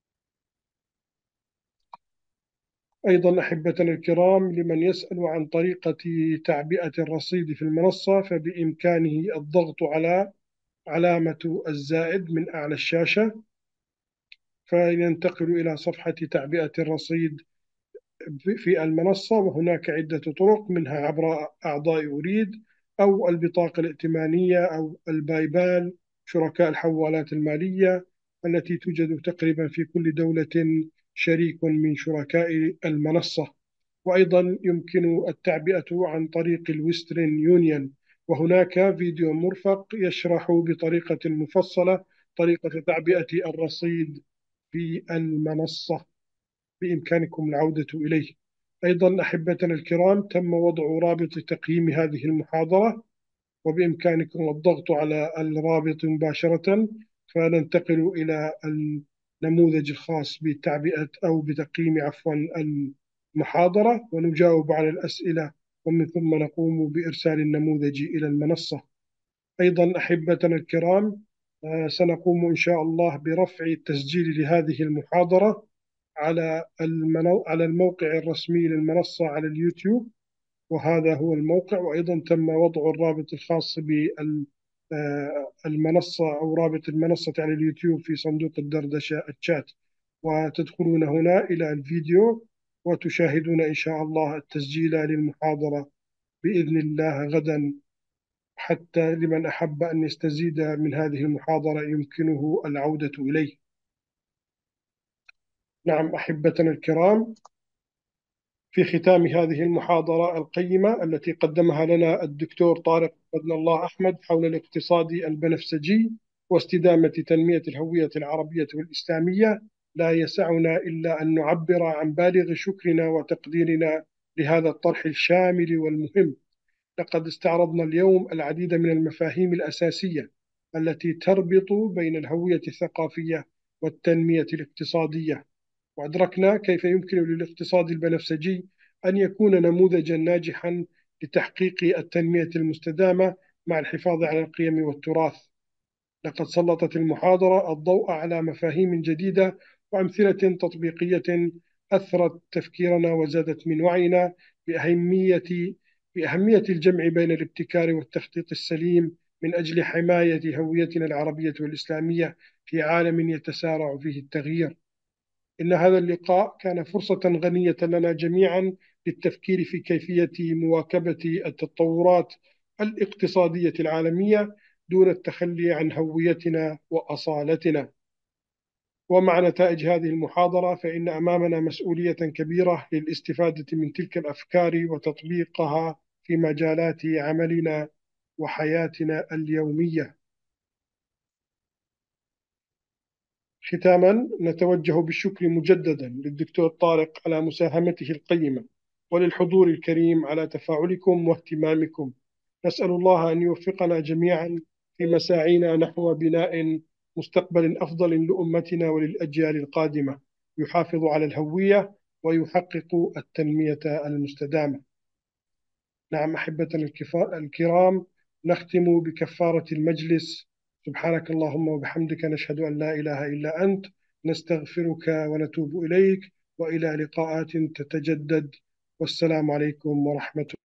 أيضا أحبتنا الكرام، لمن يسأل عن طريقة تعبئة الرصيد في المنصة فبإمكانه الضغط على علامة الزائد من أعلى الشاشة، فينتقل إلى صفحة تعبئة الرصيد في المنصة. وهناك عدة طرق، منها عبر أعضاء أريد أو البطاقة الائتمانية أو البايبال، شركاء الحوالات المالية التي توجد تقريبا في كل دولة شريك من شركاء المنصة. وأيضا يمكن التعبئة عن طريق الويسترن يونيون، وهناك فيديو مرفق يشرح بطريقة مفصلة طريقة تعبئة الرصيد في المنصة، بإمكانكم العودة إليه. أيضا أحبتنا الكرام، تم وضع رابط تقييم هذه المحاضرة، وبإمكانكم الضغط على الرابط مباشرة فننتقل إلى النموذج الخاص بتعبئة أو بتقييم عفوا المحاضرة، ونجاوب على الأسئلة، ومن ثم نقوم بإرسال النموذج إلى المنصة. أيضا أحبتنا الكرام، سنقوم إن شاء الله برفع التسجيل لهذه المحاضرة على على الموقع الرسمي للمنصة على اليوتيوب، وهذا هو الموقع. وأيضا تم وضع الرابط الخاص بالمنصة أو رابط المنصة على اليوتيوب في صندوق الدردشة الشات، وتدخلون هنا إلى الفيديو وتشاهدون إن شاء الله التسجيل للمحاضرة بإذن الله غدا، حتى لمن أحب أن يستزيد من هذه المحاضرة يمكنه العودة إليه. نعم أحبتنا الكرام، في ختام هذه المحاضرة القيمة التي قدمها لنا الدكتور طارق بدن الله أحمد حول الاقتصاد البنفسجي واستدامة تنمية الهوية العربية والإسلامية، لا يسعنا إلا أن نعبر عن بالغ شكرنا وتقديرنا لهذا الطرح الشامل والمهم. لقد استعرضنا اليوم العديد من المفاهيم الأساسية التي تربط بين الهوية الثقافية والتنمية الاقتصادية، وأدركنا كيف يمكن للاقتصاد البنفسجي أن يكون نموذجا ناجحا لتحقيق التنمية المستدامة مع الحفاظ على القيم والتراث. لقد سلطت المحاضرة الضوء على مفاهيم جديدة وأمثلة تطبيقية أثرت تفكيرنا وزادت من وعينا بأهمية بأهمية الجمع بين الابتكار والتخطيط السليم من أجل حماية هويتنا العربية والإسلامية في عالم يتسارع فيه التغيير. إن هذا اللقاء كان فرصة غنية لنا جميعا للتفكير في كيفية مواكبة التطورات الاقتصادية العالمية دون التخلي عن هويتنا وأصالتنا. ومع نتائج هذه المحاضرة فإن أمامنا مسؤولية كبيرة للاستفادة من تلك الأفكار وتطبيقها في مجالات عملنا وحياتنا اليومية. ختاما نتوجه بالشكر مجددا للدكتور طارق على مساهمته القيمة، وللحضور الكريم على تفاعلكم واهتمامكم. نسأل الله أن يوفقنا جميعا في مساعينا نحو بناء مستقبل أفضل لأمتنا وللأجيال القادمة، يحافظ على الهوية ويحقق التنمية المستدامة. نعم أحبتنا الكرام، نختم بكفارة المجلس. سبحانك اللهم وبحمدك، نشهد أن لا إله إلا أنت، نستغفرك ونتوب إليك، وإلى لقاءات تتجدد، والسلام عليكم ورحمة الله.